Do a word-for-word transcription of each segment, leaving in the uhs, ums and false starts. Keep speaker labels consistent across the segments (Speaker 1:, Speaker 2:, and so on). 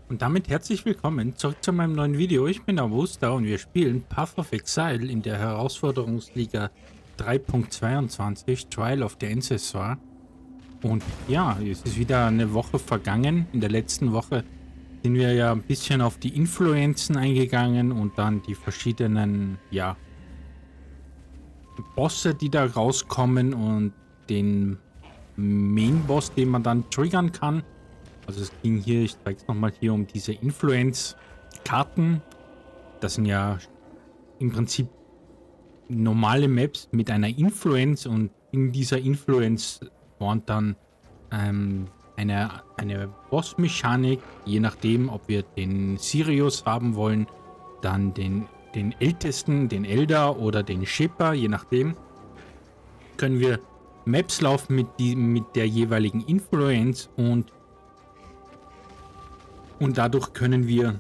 Speaker 1: Und damit herzlich willkommen zurück zu meinem neuen Video. Ich bin der Wooster und wir spielen Path of Exile in der Herausforderungsliga drei Punkt zweiundzwanzig Trial of the Ancestor. Und ja, es ist wieder eine Woche vergangen. In der letzten Woche sind wir ja ein bisschen auf die Influenzen eingegangen und dann die verschiedenen, ja, Bosse, die da rauskommen und den Main-Boss, den man dann triggern kann. Also es ging hier, ich zeige es nochmal hier, um diese Influence-Karten. Das sind ja im Prinzip normale Maps mit einer Influence und in dieser Influence spawnt dann ähm, eine, eine Boss-Mechanik, je nachdem, ob wir den Sirius haben wollen, dann den, den Ältesten, den Elder oder den Shepard, je nachdem, können wir Maps laufen mit, die, mit der jeweiligen Influence und Und dadurch können wir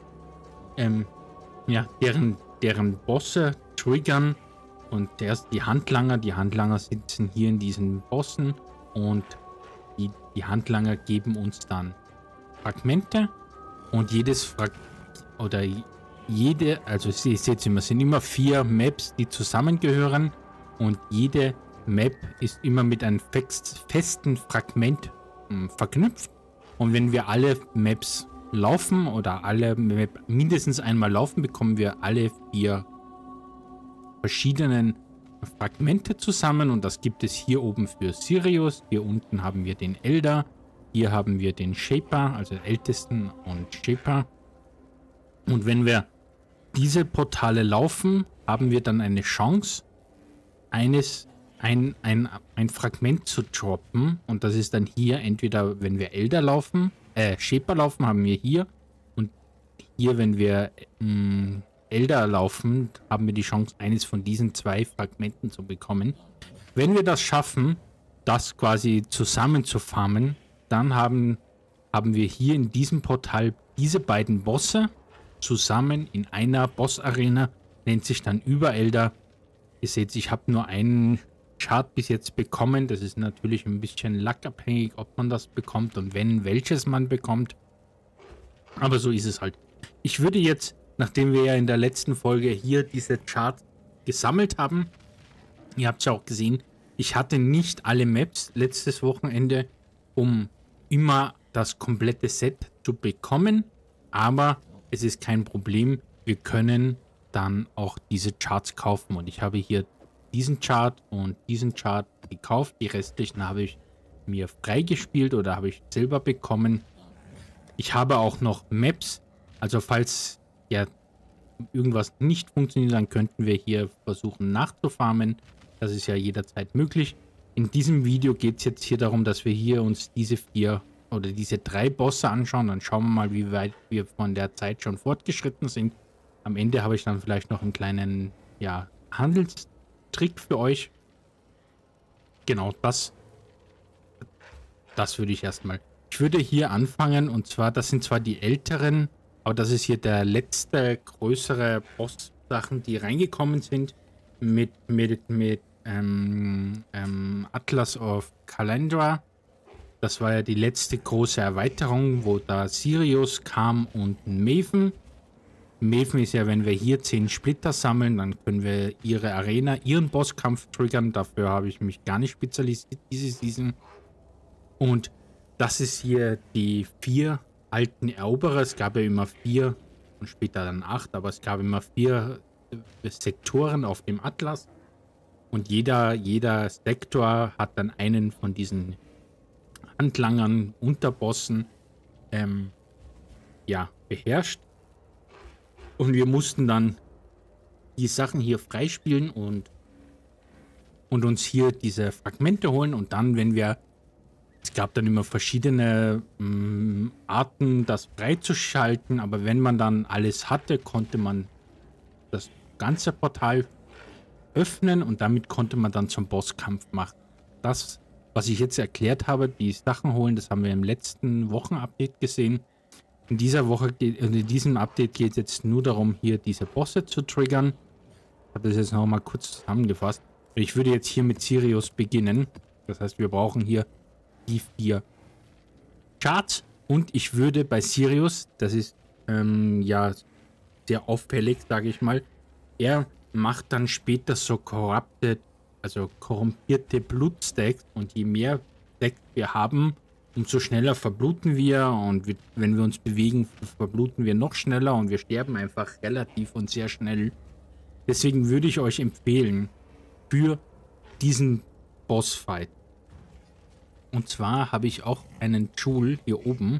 Speaker 1: ähm, ja, deren, deren Bosse triggern. Und erst die Handlanger. Die Handlanger sitzen hier in diesen Bossen. Und die, die Handlanger geben uns dann Fragmente. Und jedes Frag oder jede, also ihr seht immer, es sind immer vier Maps, die zusammengehören. Und jede Map ist immer mit einem fest, festen Fragment mh, verknüpft. Und wenn wir alle Maps laufen oder alle Map mindestens einmal laufen, bekommen wir alle vier verschiedenen Fragmente zusammen. Und das gibt es hier oben für Sirius. Hier unten haben wir den Elder. Hier haben wir den Shepard, also Ältesten und Shepard. Und wenn wir diese Portale laufen, haben wir dann eine Chance, eines Ein, ein, ein Fragment zu droppen. Und das ist dann hier entweder, wenn wir Elder laufen, äh, Shepard laufen, haben wir hier. Und hier, wenn wir ähm, Elder laufen, haben wir die Chance, eines von diesen zwei Fragmenten zu bekommen. Wenn wir das schaffen, das quasi zusammen zu farmen, dann haben, haben wir hier in diesem Portal diese beiden Bosse zusammen in einer Boss-Arena, nennt sich dann Über-Elder. Ihr seht, ich habe nur einen Chart bis jetzt bekommen. Das ist natürlich ein bisschen lackabhängig, ob man das bekommt und wenn, welches man bekommt. Aber so ist es halt. Ich würde jetzt, nachdem wir ja in der letzten Folge hier diese Chart gesammelt haben, ihr habt es ja auch gesehen, ich hatte nicht alle Maps letztes Wochenende, um immer das komplette Set zu bekommen, aber es ist kein Problem. Wir können dann auch diese Charts kaufen und ich habe hier diesen Chart und diesen Chart gekauft. Die restlichen habe ich mir freigespielt oder habe ich selber bekommen. Ich habe auch noch Maps. Also falls ja irgendwas nicht funktioniert, dann könnten wir hier versuchen nachzufarmen. Das ist ja jederzeit möglich. In diesem Video geht es jetzt hier darum, dass wir hier uns diese vier oder diese drei Bosse anschauen. Dann schauen wir mal, wie weit wir von der Zeit schon fortgeschritten sind. Am Ende habe ich dann vielleicht noch einen kleinen, ja, Handels Trick für euch. Genau, das das würde ich erstmal. Ich würde hier anfangen und zwar, das sind zwar die älteren, aber das ist hier der letzte größere Boss-Sachen, die reingekommen sind mit, mit, mit ähm, ähm, Atlas of Kalandra. Das war ja die letzte große Erweiterung, wo da Sirius kam und ein Maven. Maven ist ja, wenn wir hier zehn Splitter sammeln, dann können wir ihre Arena, ihren Bosskampf triggern. Dafür habe ich mich gar nicht spezialisiert diese Season. Und das ist hier die vier alten Eroberer. Es gab ja immer vier und später dann acht, aber es gab immer vier Sektoren auf dem Atlas. Und jeder, jeder Sektor hat dann einen von diesen Handlangern, Unterbossen, ähm, ja, beherrscht. Und wir mussten dann die Sachen hier freispielen und, und uns hier diese Fragmente holen. Und dann, wenn wir, es gab dann immer verschiedene mh, Arten, das freizuschalten. Aber wenn man dann alles hatte, konnte man das ganze Portal öffnen und damit konnte man dann zum Bosskampf machen. Das, was ich jetzt erklärt habe, die Sachen holen, das haben wir im letzten Wochenupdate gesehen. In dieser Woche, geht, in diesem Update geht es jetzt nur darum, hier diese Bosse zu triggern. Ich habe das jetzt noch mal kurz zusammengefasst. Ich würde jetzt hier mit Sirius beginnen. Das heißt, wir brauchen hier die vier Charts. Und ich würde bei Sirius, das ist ähm, ja sehr auffällig, sage ich mal, er macht dann später so corrupted, also korrumpierte Blutstacks, und je mehr Stacks wir haben, umso schneller verbluten wir, und wir, wenn wir uns bewegen, verbluten wir noch schneller und wir sterben einfach relativ und sehr schnell. Deswegen würde ich euch empfehlen, für diesen Bossfight. Und zwar habe ich auch einen Tool hier oben.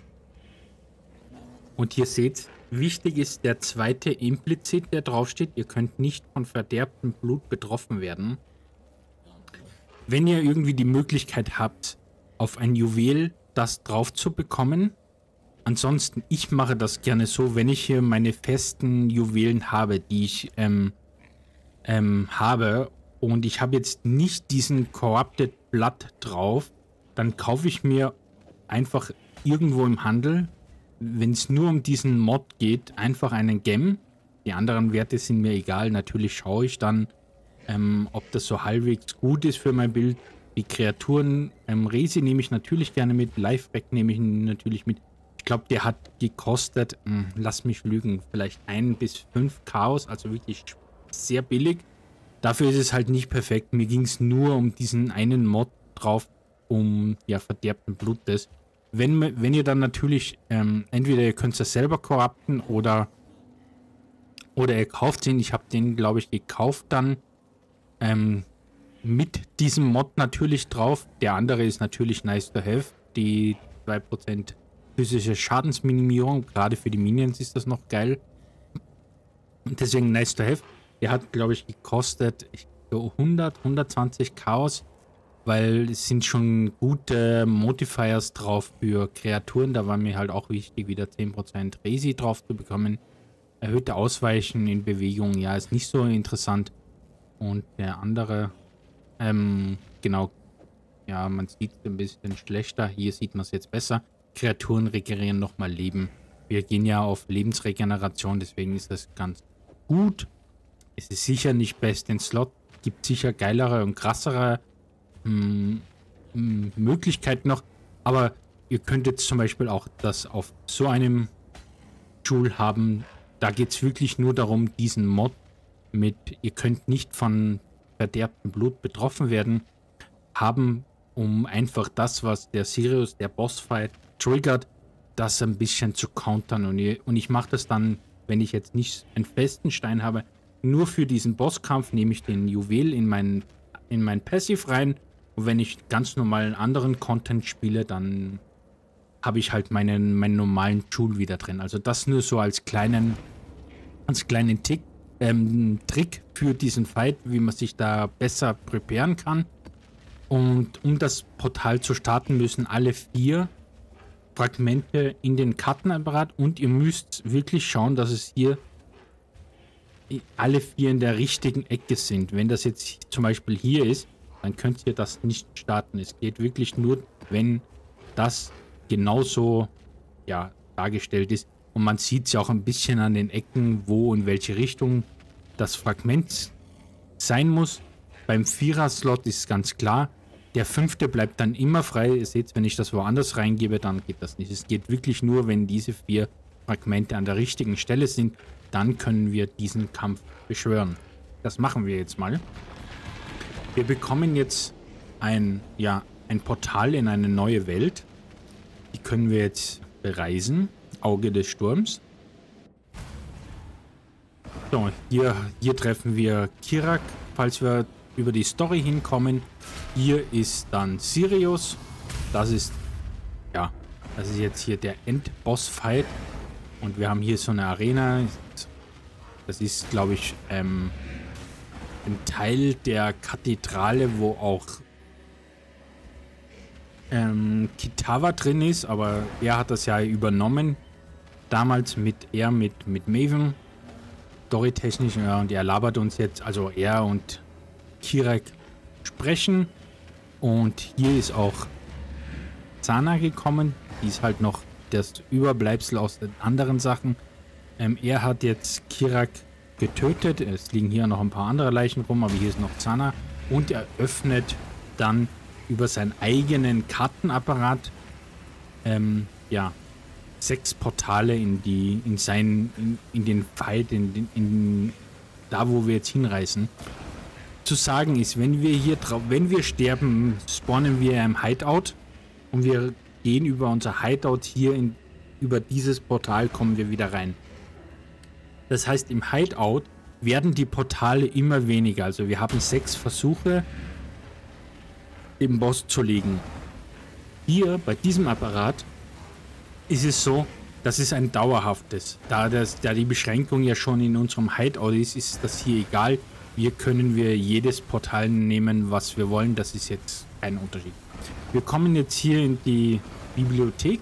Speaker 1: Und hier seht, wichtig ist der zweite implizit, der draufsteht. Ihr könnt nicht von verderbtem Blut betroffen werden. Wenn ihr irgendwie die Möglichkeit habt, auf ein Juwel das drauf zu bekommen. Ansonsten, ich mache das gerne so, wenn ich hier meine festen Juwelen habe, die ich ähm, ähm, habe, und ich habe jetzt nicht diesen Corrupted Blood drauf, dann kaufe ich mir einfach irgendwo im Handel, wenn es nur um diesen Mod geht, einfach einen Gem. Die anderen Werte sind mir egal. Natürlich schaue ich dann, ähm, ob das so halbwegs gut ist für mein Bild. Die Kreaturen, ähm, Resi nehme ich natürlich gerne mit, Lifeback nehme ich natürlich mit. Ich glaube, der hat gekostet, mh, lass mich lügen, vielleicht ein bis fünf Chaos, also wirklich sehr billig. Dafür ist es halt nicht perfekt. Mir ging es nur um diesen einen Mod drauf, um ja verderbten Blutes. Wenn, wenn ihr dann natürlich, ähm, entweder ihr könnt es selber korrupten oder, oder ihr kauft den. Ich habe den, glaube ich, gekauft dann ähm, mit diesem Mod natürlich drauf. Der andere ist natürlich nice to have. Die zwei Prozent physische Schadensminimierung, gerade für die Minions ist das noch geil. Und deswegen nice to have. Der hat, glaube ich, gekostet so hundert, hundertzwanzig Chaos, weil es sind schon gute Modifiers drauf für Kreaturen. Da war mir halt auch wichtig, wieder zehn Prozent Resi drauf zu bekommen. Erhöhte Ausweichen in Bewegung, ja, ist nicht so interessant. Und der andere, ähm, genau, ja, man sieht es ein bisschen schlechter. Hier sieht man es jetzt besser. Kreaturen regenerieren nochmal Leben. Wir gehen ja auf Lebensregeneration, deswegen ist das ganz gut. Es ist sicher nicht best in Slot. Gibt sicher geilere und krassere mh, mh, Möglichkeiten noch. Aber ihr könnt jetzt zum Beispiel auch das auf so einem Tool haben. Da geht es wirklich nur darum, diesen Mod mit, ihr könnt nicht von verderbtem Blut betroffen werden, haben, um einfach das, was der Sirius, der Bossfight, triggert, das ein bisschen zu countern. Und, ihr, und ich mache das dann, wenn ich jetzt nicht einen festen Stein habe, nur für diesen Bosskampf nehme ich den Juwel in mein, in mein Passive rein. Und wenn ich ganz normalen anderen Content spiele, dann habe ich halt meinen, meinen normalen Tool wieder drin. Also das nur so als kleinen, als kleinen Tick, ähm, Trick für diesen Fight, wie man sich da besser preparen kann. Und um das Portal zu starten, müssen alle vier Fragmente in den Kartenapparat, und ihr müsst wirklich schauen, dass es hier alle vier in der richtigen Ecke sind. Wenn das jetzt zum Beispiel hier ist, dann könnt ihr das nicht starten. Es geht wirklich nur, wenn das genauso ja, dargestellt ist. Und man sieht es ja auch ein bisschen an den Ecken, wo in welche Richtung das Fragment sein muss. Beim Vierer-Slot ist ganz klar, der fünfte bleibt dann immer frei. Ihr seht, wenn ich das woanders reingebe, dann geht das nicht. Es geht wirklich nur, wenn diese vier Fragmente an der richtigen Stelle sind, dann können wir diesen Kampf beschwören. Das machen wir jetzt mal. Wir bekommen jetzt ein, ja, ein Portal in eine neue Welt. Die können wir jetzt bereisen. Auge des Sturms. So, hier, hier treffen wir Kirak, falls wir über die Story hinkommen. Hier ist dann Sirius. Das ist, ja, das ist jetzt hier der Endboss-Fight. Und wir haben hier so eine Arena. Das ist, glaube ich, ähm, ein Teil der Kathedrale, wo auch ähm, Kitava drin ist. Aber er hat das ja übernommen. Damals mit er, mit, mit Maven. Storytechnisch. Ja, und er labert uns jetzt, also er und Kirak sprechen. Und hier ist auch Zana gekommen. Die ist halt noch das Überbleibsel aus den anderen Sachen. Ähm, er hat jetzt Kirak getötet. Es liegen hier noch ein paar andere Leichen rum, aber hier ist noch Zana. Und er öffnet dann über seinen eigenen Kartenapparat ähm, ja, sechs Portale in die, in seinen, in, in den Fight, in, in, in da, wo wir jetzt hinreisen. Zu sagen ist, wenn wir hier drauf, wenn wir sterben, spawnen wir im Hideout und wir gehen über unser Hideout hier in, über dieses Portal kommen wir wieder rein. Das heißt, im Hideout werden die Portale immer weniger. Also wir haben sechs Versuche, den Boss zu legen. Hier bei diesem Apparat ist es so, das ist ein dauerhaftes. Da, das, da die Beschränkung ja schon in unserem Hideout ist, ist das hier egal. Hier können wir jedes Portal nehmen, was wir wollen. Das ist jetzt kein Unterschied. Wir kommen jetzt hier in die Bibliothek.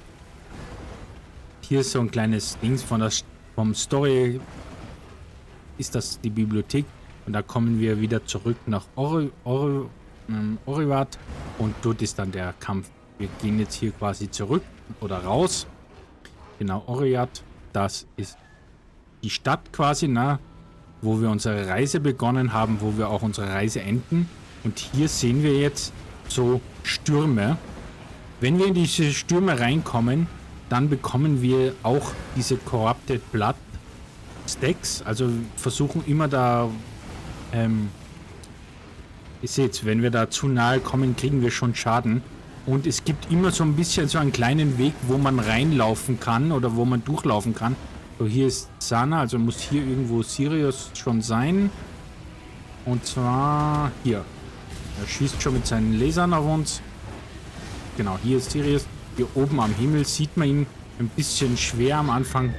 Speaker 1: Hier ist so ein kleines Ding von der, vom Story. Ist das die Bibliothek. Und da kommen wir wieder zurück nach Ori, Ori, ähm, Orivat. Und dort ist dann der Kampf. Wir gehen jetzt hier quasi zurück oder raus. Genau, Oriat. Das ist die Stadt quasi, na, wo wir unsere Reise begonnen haben, wo wir auch unsere Reise enden. Und hier sehen wir jetzt so Stürme. Wenn wir in diese Stürme reinkommen, dann bekommen wir auch diese Corrupted Blood Stacks. Also versuchen immer da, ähm, ihr seht, wenn wir da zu nahe kommen, kriegen wir schon Schaden. Und es gibt immer so ein bisschen so einen kleinen Weg, wo man reinlaufen kann oder wo man durchlaufen kann. So, hier ist Sana, also muss hier irgendwo Sirius schon sein. Und zwar hier. Er schießt schon mit seinen Lasern auf uns. Genau, hier ist Sirius. Hier oben am Himmel sieht man ihn ein bisschen schwer am Anfang.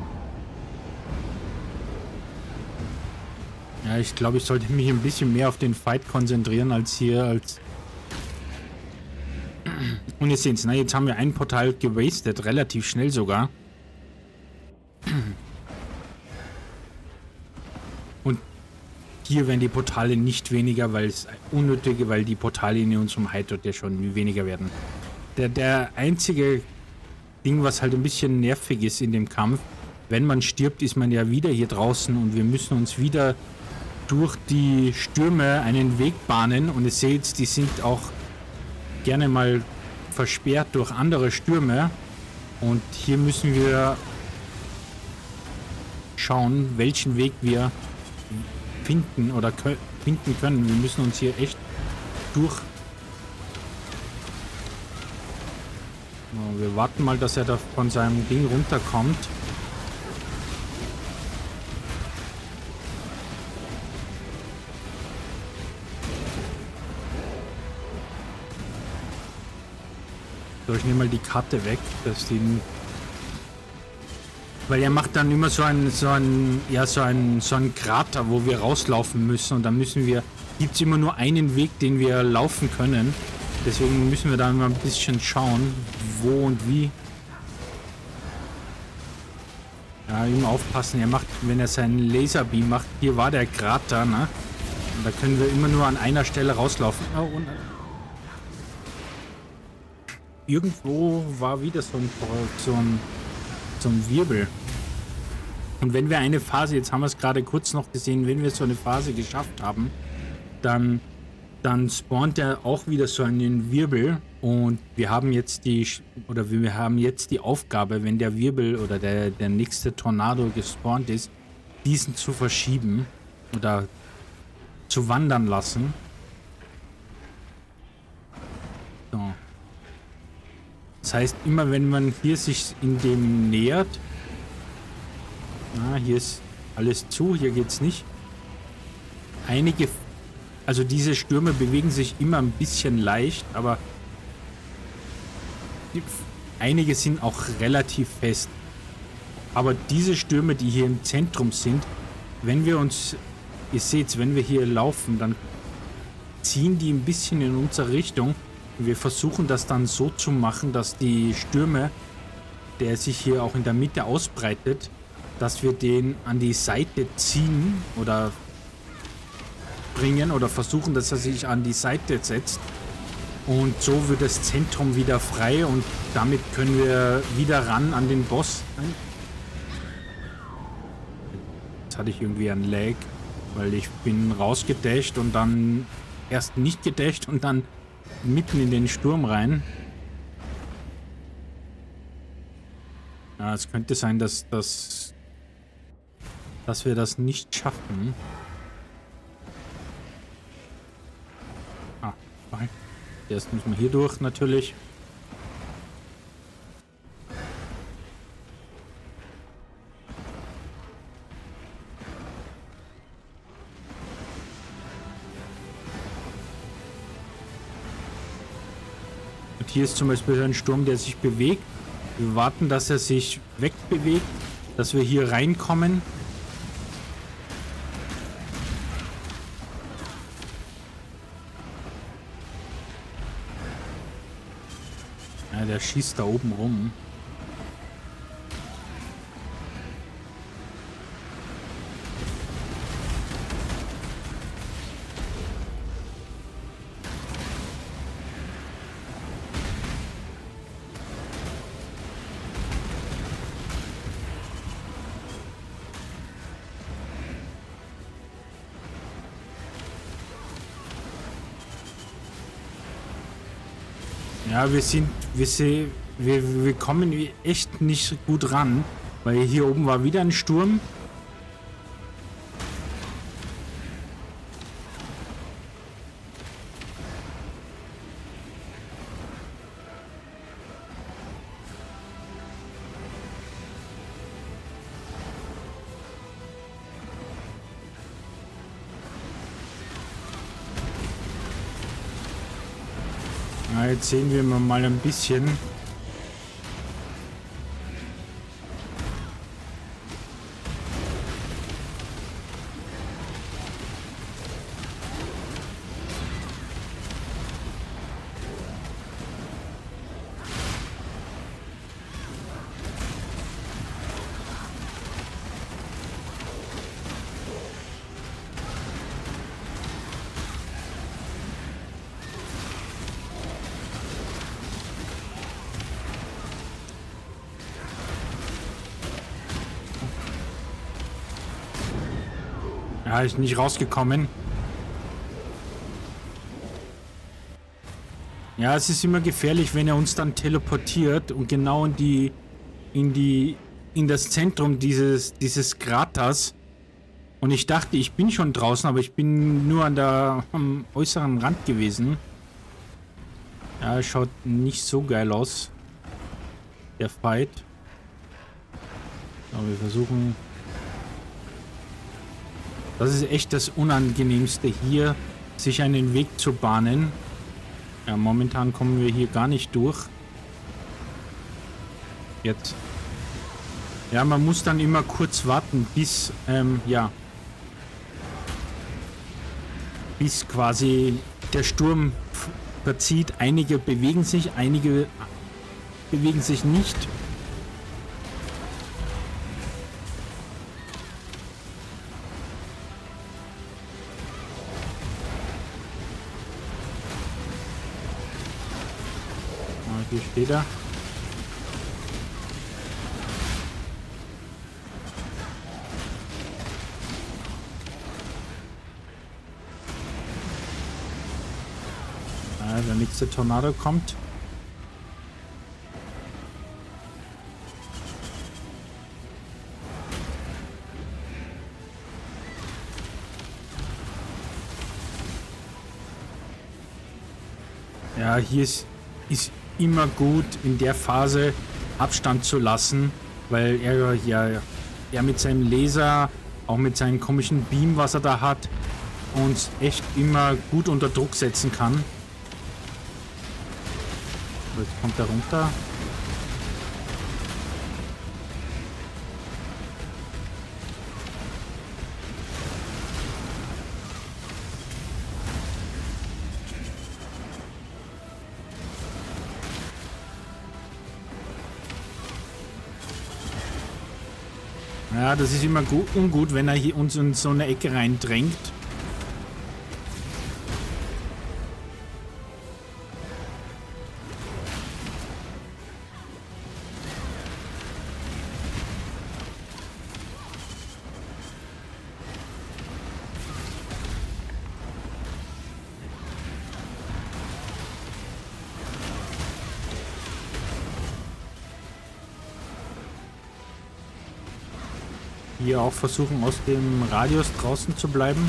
Speaker 1: Ja, ich glaube, ich sollte mich ein bisschen mehr auf den Fight konzentrieren als hier als... Und ihr seht es, ne? Jetzt haben wir ein Portal gewastet, relativ schnell sogar. Und hier werden die Portale nicht weniger, weil es unnötige, weil die Portale in unserem Hideout ja schon weniger werden. Der, der einzige Ding, was halt ein bisschen nervig ist in dem Kampf, wenn man stirbt, ist man ja wieder hier draußen und wir müssen uns wieder durch die Stürme einen Weg bahnen. Und ihr seht, die sind auch gerne mal versperrt durch andere Stürme. Und hier müssen wir schauen, welchen Weg wir finden oder kö finden können. Wir müssen uns hier echt durch... Wir warten mal, dass er da von seinem Ding runterkommt. So, ich nehme mal die Karte weg, dass die... Weil er macht dann immer so ein, so ein, ja, so ein, so ein Krater, wo wir rauslaufen müssen. Und dann müssen wir, gibt es immer nur einen Weg, den wir laufen können. Deswegen müssen wir da mal ein bisschen schauen, wo und wie. Ja, immer aufpassen. Er macht, wenn er seinen Laserbeam macht, hier war der Krater, ne? Und da können wir immer nur an einer Stelle rauslaufen. Oh, und irgendwo war wieder so ein, so ein so ein Wirbel. Und wenn wir eine Phase, jetzt haben wir es gerade kurz noch gesehen, wenn wir so eine Phase geschafft haben, dann, dann spawnt er auch wieder so einen Wirbel und wir haben jetzt die, oder wir haben jetzt die Aufgabe, wenn der Wirbel oder der, der nächste Tornado gespawnt ist, diesen zu verschieben oder zu wandern lassen. So. Das heißt, immer wenn man hier sich in dem nähert, na, hier ist alles zu, hier geht's nicht. Einige, also diese Stürme bewegen sich immer ein bisschen leicht, aber die, einige sind auch relativ fest. Aber diese Stürme, die hier im Zentrum sind, wenn wir uns, ihr seht's, wenn wir hier laufen, dann ziehen die ein bisschen in unsere Richtung. Wir versuchen das dann so zu machen, dass die Stürme, der sich hier auch in der Mitte ausbreitet, dass wir den an die Seite ziehen oder bringen oder versuchen, dass er sich an die Seite setzt. Und so wird das Zentrum wieder frei und damit können wir wieder ran an den Boss. Jetzt hatte ich irgendwie einen Lag, weil ich bin rausgedasht und dann erst nicht gedasht und dann mitten in den Sturm rein. Ja, es könnte sein, dass, dass, dass wir das nicht schaffen. Ah, okay. Erst müssen wir hier durch, natürlich. Und hier ist zum Beispiel ein Sturm, der sich bewegt. Wir warten, dass er sich wegbewegt, dass wir hier reinkommen. Ja, der schießt da oben rum. Ja, wir sind, wir, se, wir, wir kommen echt nicht gut ran, weil hier oben war wieder ein Sturm. Ja, jetzt sehen wir mal ein bisschen. Ja, ist nicht rausgekommen. Ja, es ist immer gefährlich, wenn er uns dann teleportiert und genau in die in die in das Zentrum dieses dieses Kraters. Und ich dachte, ich bin schon draußen, aber ich bin nur an der am äußeren Rand gewesen. Ja, schaut nicht so geil aus. Der Fight. Aber wir versuchen. Das ist echt das Unangenehmste hier, sich einen Weg zu bahnen. Ja, momentan kommen wir hier gar nicht durch. Jetzt. Ja, man muss dann immer kurz warten, bis, ähm, ja, bis quasi der Sturm verzieht. Einige bewegen sich, einige bewegen sich nicht. Hier steht er. Ah, der nächste Tornado kommt. Ja, hier ist, ist immer gut in der Phase Abstand zu lassen, weil er ja er mit seinem Laser, auch mit seinem komischen Beam, was er da hat, uns echt immer gut unter Druck setzen kann. Jetzt kommt er runter. Ja, das ist immer gut, ungut, wenn er hier uns in so eine Ecke reindrängt. Hier auch versuchen, aus dem Radius draußen zu bleiben.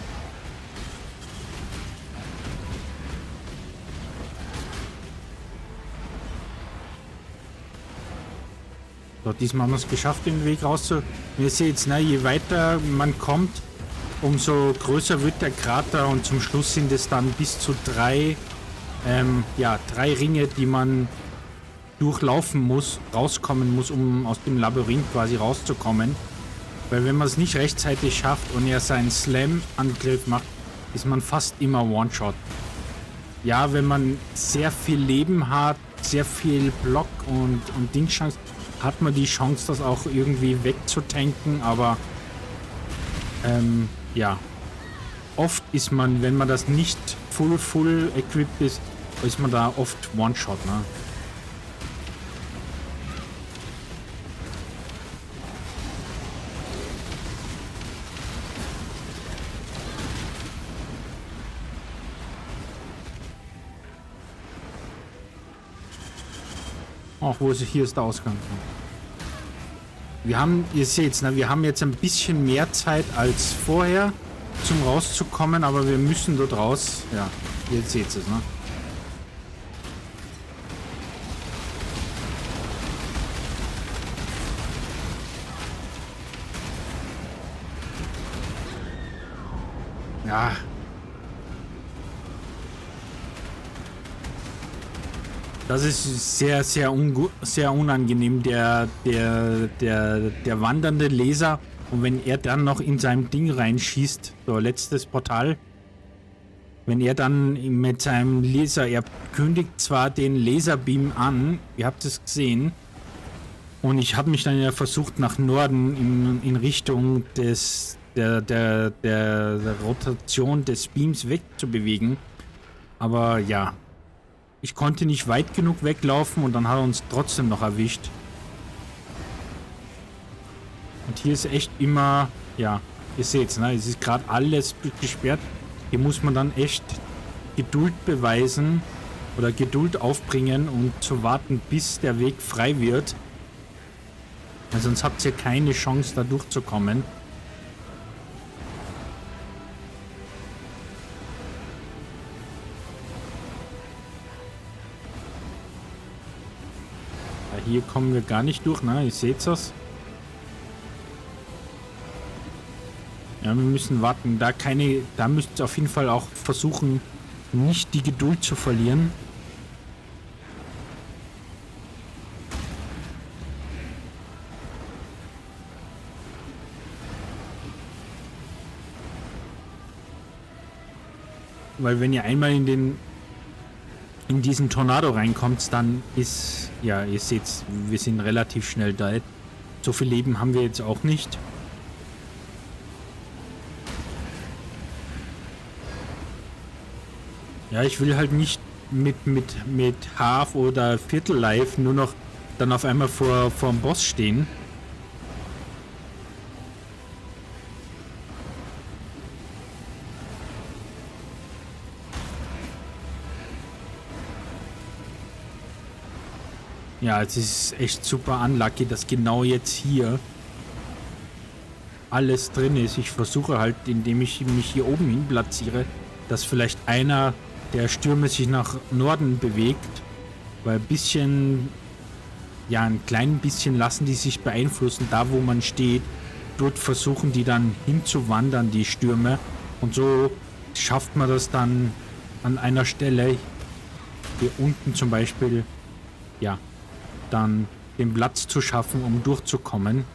Speaker 1: So, diesmal haben wir es geschafft, den Weg rauszu... Ihr seht, ne, je weiter man kommt, umso größer wird der Krater und zum Schluss sind es dann bis zu drei, ähm, ja, drei Ringe, die man durchlaufen muss, rauskommen muss, um aus dem Labyrinth quasi rauszukommen. Weil wenn man es nicht rechtzeitig schafft und er seinen Slam-Angriff macht, ist man fast immer One-Shot. Ja, wenn man sehr viel Leben hat, sehr viel Block und, und Dingschance, hat man die Chance, das auch irgendwie wegzutanken, aber ähm, ja, oft ist man, wenn man das nicht full, full equipped ist, ist man da oft One-Shot, ne? Ach, wo ist hier ist der Ausgang? Wir haben, ihr seht's, ne, wir haben jetzt ein bisschen mehr Zeit als vorher zum rauszukommen, aber wir müssen dort raus. Ja, ihr seht es, ne? Ja. Das ist sehr, sehr, ungu sehr unangenehm, der, der, der, der wandernde Laser. Und wenn er dann noch in seinem Ding reinschießt, so letztes Portal, wenn er dann mit seinem Laser, er kündigt zwar den Laserbeam an, ihr habt es gesehen, und ich habe mich dann ja versucht nach Norden in, in Richtung des, der, der, der, der Rotation des Beams wegzubewegen, aber ja. Ich konnte nicht weit genug weglaufen und dann hat er uns trotzdem noch erwischt. Und hier ist echt immer, ja, ihr seht's, ne, es ist gerade alles gesperrt. Hier muss man dann echt Geduld beweisen oder Geduld aufbringen und zu warten, bis der Weg frei wird. Weil sonst habt ihr keine Chance, da durchzukommen. Hier kommen wir gar nicht durch, ne? Ihr seht das. Ja, wir müssen warten. Da keine, da müsst ihr auf jeden Fall auch versuchen, nicht die Geduld zu verlieren. Weil wenn ihr einmal in den in diesen Tornado reinkommt, dann ist, ja, ihr seht, wir sind relativ schnell da. So viel Leben haben wir jetzt auch nicht. Ja, ich will halt nicht mit, mit, mit Half oder Viertel Life nur noch dann auf einmal vor, vor dem Boss stehen. Ja, es ist echt super unlucky, dass genau jetzt hier alles drin ist. Ich versuche halt, indem ich mich hier oben hin platziere, dass vielleicht einer der Stürme sich nach Norden bewegt. Weil ein bisschen, ja, ein klein bisschen lassen die sich beeinflussen, da wo man steht. Dort versuchen die dann hinzuwandern, die Stürme. Und so schafft man das dann an einer Stelle, hier unten zum Beispiel, ja, dann den Platz zu schaffen, um durchzukommen.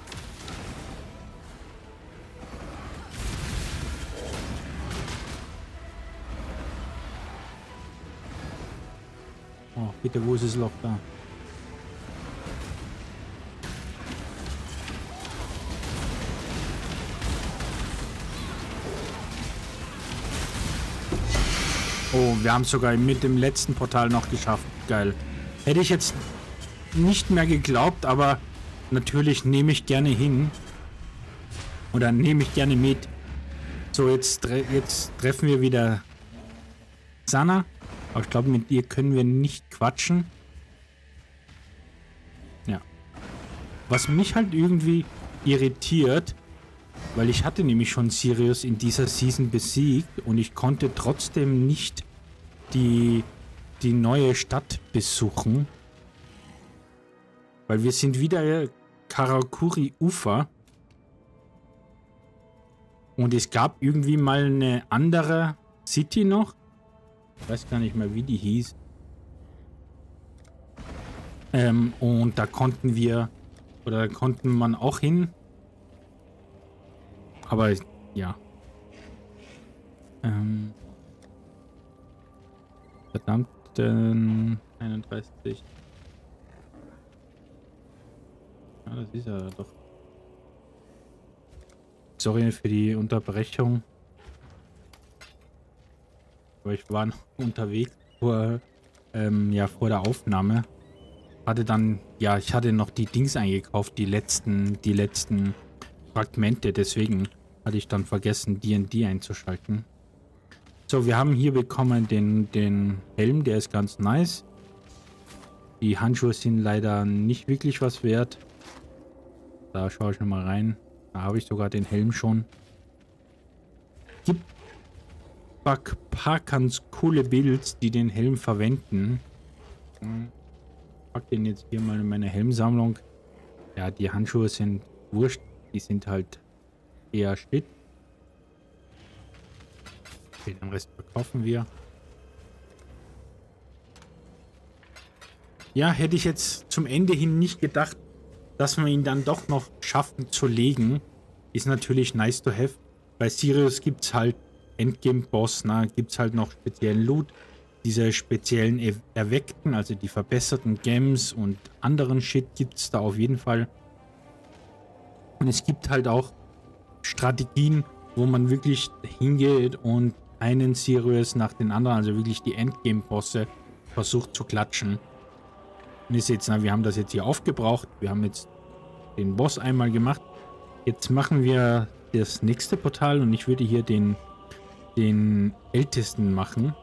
Speaker 1: Oh, bitte, wo ist das Loch da? Oh, wir haben es sogar mit dem letzten Portal noch geschafft. Geil. Hätte ich jetzt nicht mehr geglaubt, aber natürlich nehme ich gerne hin. Oder nehme ich gerne mit. So, jetzt, jetzt treffen wir wieder Sana. Aber ich glaube, mit ihr können wir nicht quatschen. Ja. Was mich halt irgendwie irritiert, weil ich hatte nämlich schon Sirius in dieser Season besiegt und ich konnte trotzdem nicht die, die neue Stadt besuchen. Weil wir sind wieder Karakuri-Ufer. Und es gab irgendwie mal eine andere City noch. Ich weiß gar nicht mehr, wie die hieß. Ähm, und da konnten wir, oder da konnten man auch hin. Aber, ja. Ähm. Verdammt, ähm, einunddreißig. Ja, das ist ja doch. Sorry für die Unterbrechung. Aber ich war noch unterwegs vor, ähm, ja, vor der Aufnahme. Hatte dann, ja, ich hatte noch die Dings eingekauft, die letzten, die letzten Fragmente. Deswegen hatte ich dann vergessen, D und D einzuschalten. So, wir haben hier bekommen den, den Helm, der ist ganz nice. Die Handschuhe sind leider nicht wirklich was wert. Da schaue ich nochmal rein. Da habe ich sogar den Helm schon. Gibt ein paar ganz coole Builds, die den Helm verwenden. Ich packe den jetzt hier mal in meine Helmsammlung. Ja, die Handschuhe sind wurscht. Die sind halt eher shit. Okay, den Rest verkaufen wir. Ja, hätte ich jetzt zum Ende hin nicht gedacht, dass wir ihn dann doch noch schaffen zu legen. Ist natürlich nice to have. Bei Sirius gibt es halt Endgame-Boss, ne? Gibt es halt noch speziellen Loot. Diese speziellen er Erweckten, also die verbesserten Gems und anderen Shit gibt es da auf jeden Fall. Und es gibt halt auch Strategien, wo man wirklich hingeht und einen Sirius nach den anderen, also wirklich die Endgame-Bosse, versucht zu klatschen. Und ihr seht, na, wir haben das jetzt hier aufgebraucht. Wir haben jetzt den Boss einmal gemacht. Jetzt machen wir das nächste Portal und ich würde hier den, den Ältesten machen.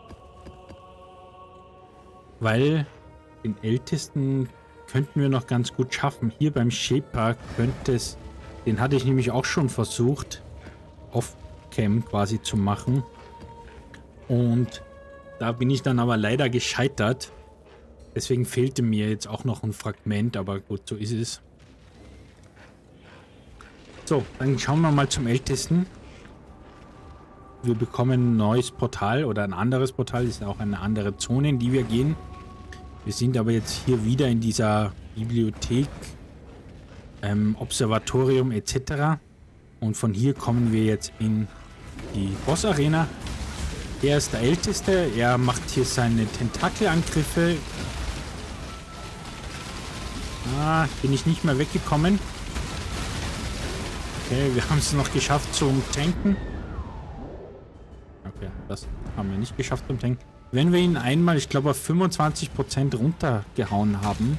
Speaker 1: Weil den Ältesten könnten wir noch ganz gut schaffen. Hier beim Shaper könnte es, den hatte ich nämlich auch schon versucht, off-cam quasi zu machen. Und da bin ich dann aber leider gescheitert. Deswegen fehlte mir jetzt auch noch ein Fragment, aber gut, so ist es. So, dann schauen wir mal zum Ältesten. Wir bekommen ein neues Portal oder ein anderes Portal. Das ist auch eine andere Zone, in die wir gehen. Wir sind aber jetzt hier wieder in dieser Bibliothek, ähm, Observatorium et cetera. Und von hier kommen wir jetzt in die Boss-Arena. Er ist der Älteste. Er macht hier seine Tentakelangriffe. Ah, bin ich nicht mehr weggekommen. Okay, wir haben es noch geschafft zum Tanken. Okay, das haben wir nicht geschafft zum Tanken. Wenn wir ihn einmal, ich glaube, auf fünfundzwanzig Prozent runtergehauen haben,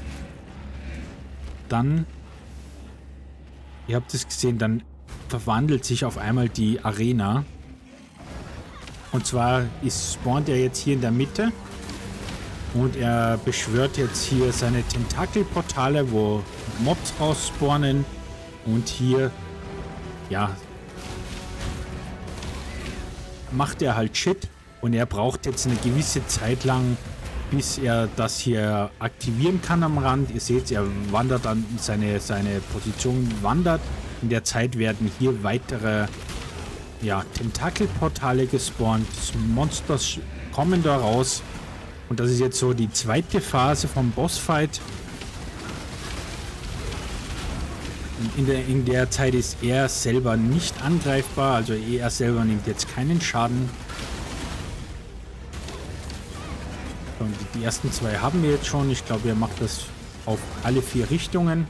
Speaker 1: dann, ihr habt es gesehen, dann verwandelt sich auf einmal die Arena. Und zwar ist, spawnt er jetzt hier in der Mitte. Und er beschwört jetzt hier seine Tentakelportale, wo Mobs rausspawnen. Und hier, ja, macht er halt Shit. Und er braucht jetzt eine gewisse Zeit lang, bis er das hier aktivieren kann am Rand. Ihr seht, er wandert an seine, seine Position, wandert. In der Zeit werden hier weitere, ja, Tentakelportale gespawnt. Monster kommen da raus. Und das ist jetzt so die zweite Phase vom Bossfight. In der, in der Zeit ist er selber nicht angreifbar, also er selber nimmt jetzt keinen Schaden. Und die ersten zwei haben wir jetzt schon. Ich glaube, er macht das auf alle vier Richtungen.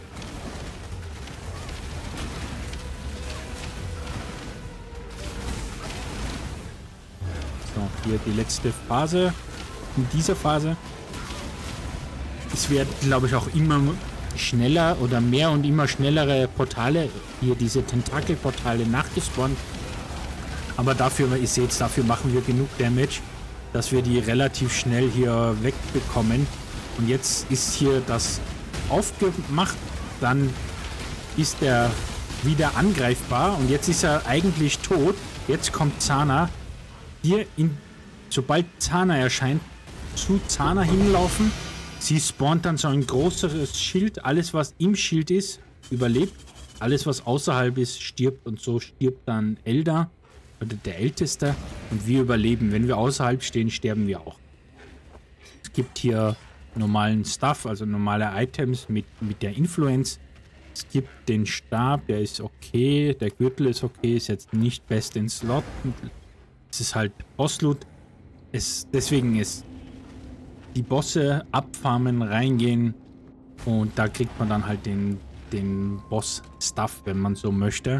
Speaker 1: So, hier die letzte Phase. In dieser Phase. Es werden, glaube ich, auch immer schneller oder mehr und immer schnellere Portale, hier diese Tentakelportale nachgespawnt. Aber dafür, ihr seht, dafür machen wir genug Damage, dass wir die relativ schnell hier wegbekommen. Und jetzt ist hier das aufgemacht. Dann ist er wieder angreifbar und jetzt ist er eigentlich tot. Jetzt kommt Zana. Hier, in, sobald Zana erscheint, zu Zana hinlaufen. Sie spawnt dann so ein größeres Schild. Alles, was im Schild ist, überlebt. Alles, was außerhalb ist, stirbt. Und so stirbt dann Elder, oder der Älteste. Und wir überleben. Wenn wir außerhalb stehen, sterben wir auch. Es gibt hier normalen Stuff, also normale Items mit, mit der Influence. Es gibt den Stab, der ist okay. Der Gürtel ist okay, ist jetzt nicht best in Slot. Es ist halt Boss-Loot. Es, deswegen ist die Bosse abfarmen, reingehen und da kriegt man dann halt den, den Boss-Stuff, wenn man so möchte.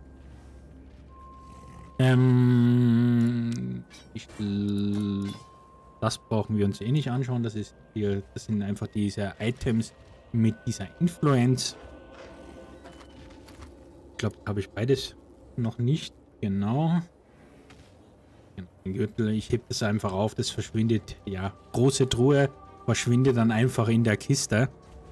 Speaker 1: Ähm, ich, das brauchen wir uns eh nicht anschauen. Das ist hier, das sind einfach diese Items mit dieser Influence. Ich glaube, habe ich beides noch nicht. Genau. Den Gürtel, ich heb das einfach auf, das verschwindet, ja, große Truhe verschwindet dann einfach in der Kiste.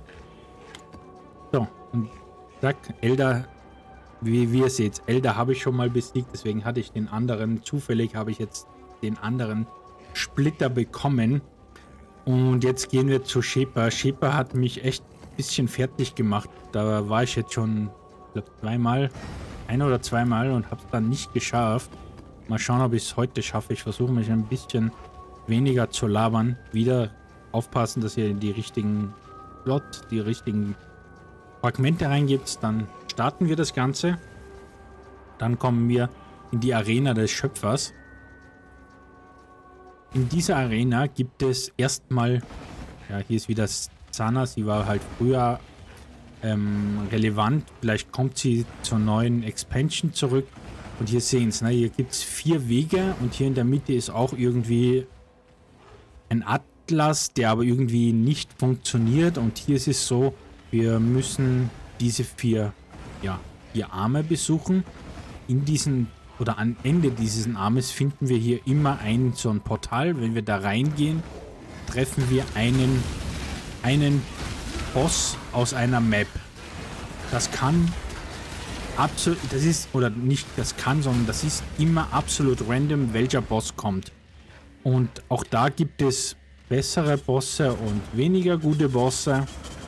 Speaker 1: So, und zack, Elder, wie, wie ihr seht, Elder habe ich schon mal besiegt, deswegen hatte ich den anderen, zufällig habe ich jetzt den anderen Splitter bekommen. Und jetzt gehen wir zu Shepard. Shepard hat mich echt ein bisschen fertig gemacht, da war ich jetzt schon, ich glaube, zweimal, ein oder zweimal und habe es dann nicht geschafft. Mal schauen, ob ich es heute schaffe. Ich versuche mich ein bisschen weniger zu labern. Wieder aufpassen, dass ihr in die richtigen Slot, die richtigen Fragmente reingibt. Dann starten wir das Ganze. Dann kommen wir in die Arena des Schöpfers. In dieser Arena gibt es erstmal, ja, hier ist wieder Zana. Sie war halt früher ähm, relevant. Vielleicht kommt sie zur neuen Expansion zurück. Und hier sehen es, ne? Hier gibt es vier Wege und hier in der Mitte ist auch irgendwie ein Atlas, der aber irgendwie nicht funktioniert. Und hier ist es so, wir müssen diese vier, ja, vier Arme besuchen. In diesen, oder am Ende dieses Armes finden wir hier immer ein, so ein Portal. Wenn wir da reingehen, treffen wir einen, einen Boss aus einer Map. Das kann... Absolut, das ist, oder nicht das kann, sondern das ist immer absolut random, welcher Boss kommt. Und auch da gibt es bessere Bosse und weniger gute Bosse.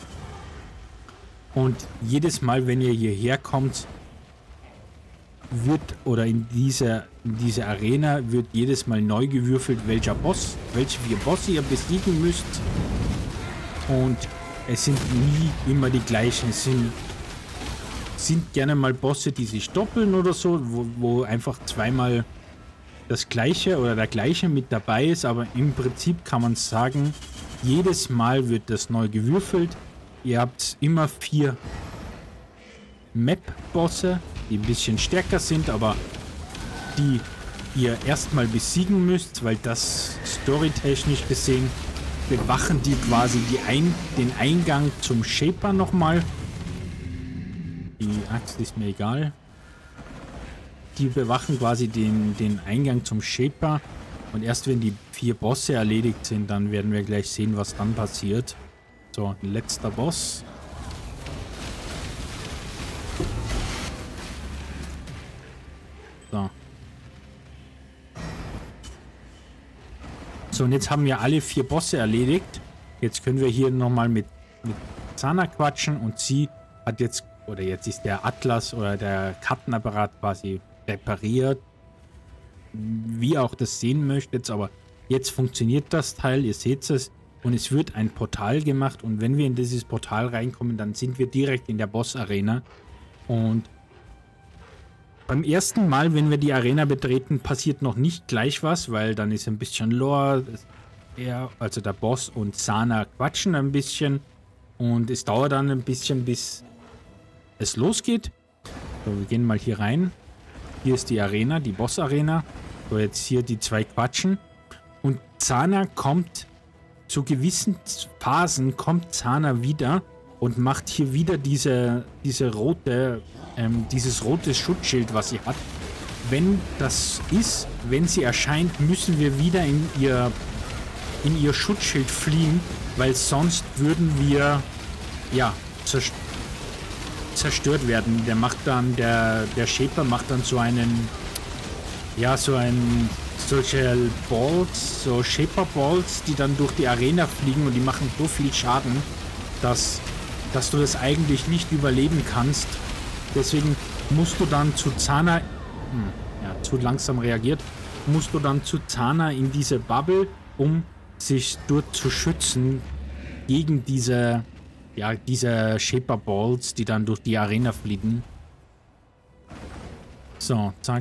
Speaker 1: Und jedes Mal, wenn ihr hierher kommt, wird, oder in dieser, in dieser Arena, wird jedes Mal neu gewürfelt, welcher Boss, welche vier Bosse ihr besiegen müsst. Und es sind nie immer die gleichen, es sind sind gerne mal Bosse, die sich doppeln oder so, wo, wo einfach zweimal das gleiche oder der gleiche mit dabei ist, aber im Prinzip kann man sagen, jedes Mal wird das neu gewürfelt. Ihr habt immer vier Map-Bosse, die ein bisschen stärker sind, aber die ihr erstmal besiegen müsst, weil das storytechnisch gesehen bewachen die quasi die Ein den Eingang zum Shaper nochmal. Die Axt ist mir egal. Die bewachen quasi den, den Eingang zum Shaper. Und erst wenn die vier Bosse erledigt sind, dann werden wir gleich sehen, was dann passiert. So, letzter Boss. So. So, und jetzt haben wir alle vier Bosse erledigt. Jetzt können wir hier nochmal mit, mit Zana quatschen und sie hat jetzt... Oder jetzt ist der Atlas oder der Kartenapparat quasi repariert. Wie auch das sehen möchtet. Aber jetzt funktioniert das Teil. Ihr seht es. Und es wird ein Portal gemacht. Und wenn wir in dieses Portal reinkommen, dann sind wir direkt in der Boss-Arena. Und beim ersten Mal, wenn wir die Arena betreten, passiert noch nicht gleich was. Weil dann ist ein bisschen Lore. Er, also der Boss und Zana quatschen ein bisschen. Und es dauert dann ein bisschen, bis... es losgeht. So, wir gehen mal hier rein. Hier ist die Arena, die Boss-Arena. So, jetzt hier die zwei quatschen. Und Zana kommt, zu gewissen Phasen kommt Zana wieder und macht hier wieder diese, diese rote, ähm, dieses rote Schutzschild, was sie hat. Wenn das ist, wenn sie erscheint, müssen wir wieder in ihr, in ihr Schutzschild fliehen, weil sonst würden wir, ja, zerstören. zerstört werden. Der macht dann, der, der Shaper macht dann so einen, ja, so ein, solche Balls, so Shaper Balls, die dann durch die Arena fliegen und die machen so viel Schaden, dass, dass du das eigentlich nicht überleben kannst. Deswegen musst du dann zu Zana, hm, ja, zu langsam reagiert, musst du dann zu Zana in diese Bubble, um sich dort zu schützen gegen diese, ja, diese Shaper Balls, die dann durch die Arena fliegen. So, zack.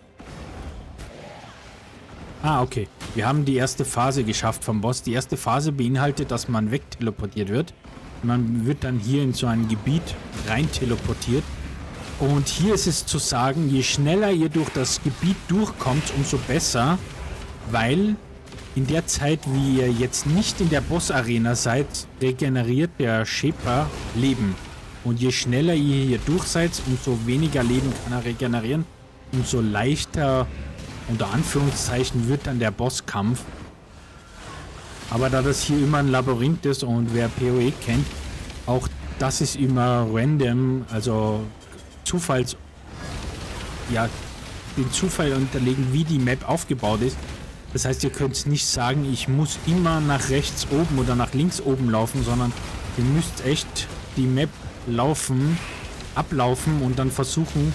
Speaker 1: Ah, okay. Wir haben die erste Phase geschafft vom Boss. Die erste Phase beinhaltet, dass man wegteleportiert wird. Man wird dann hier in so ein Gebiet rein teleportiert. Und hier ist es zu sagen, je schneller ihr durch das Gebiet durchkommt, umso besser. Weil in der Zeit, wie ihr jetzt nicht in der Boss-Arena seid, regeneriert der Shaper Leben. Und je schneller ihr hier durch seid, umso weniger Leben kann er regenerieren. Umso leichter, unter Anführungszeichen, wird dann der Bosskampf. Aber da das hier immer ein Labyrinth ist und wer PoE kennt, auch das ist immer random, also Zufalls, ja, den Zufall unterlegen, wie die Map aufgebaut ist. Das heißt, ihr könnt nicht sagen, ich muss immer nach rechts oben oder nach links oben laufen, sondern ihr müsst echt die Map laufen, ablaufen und dann versuchen,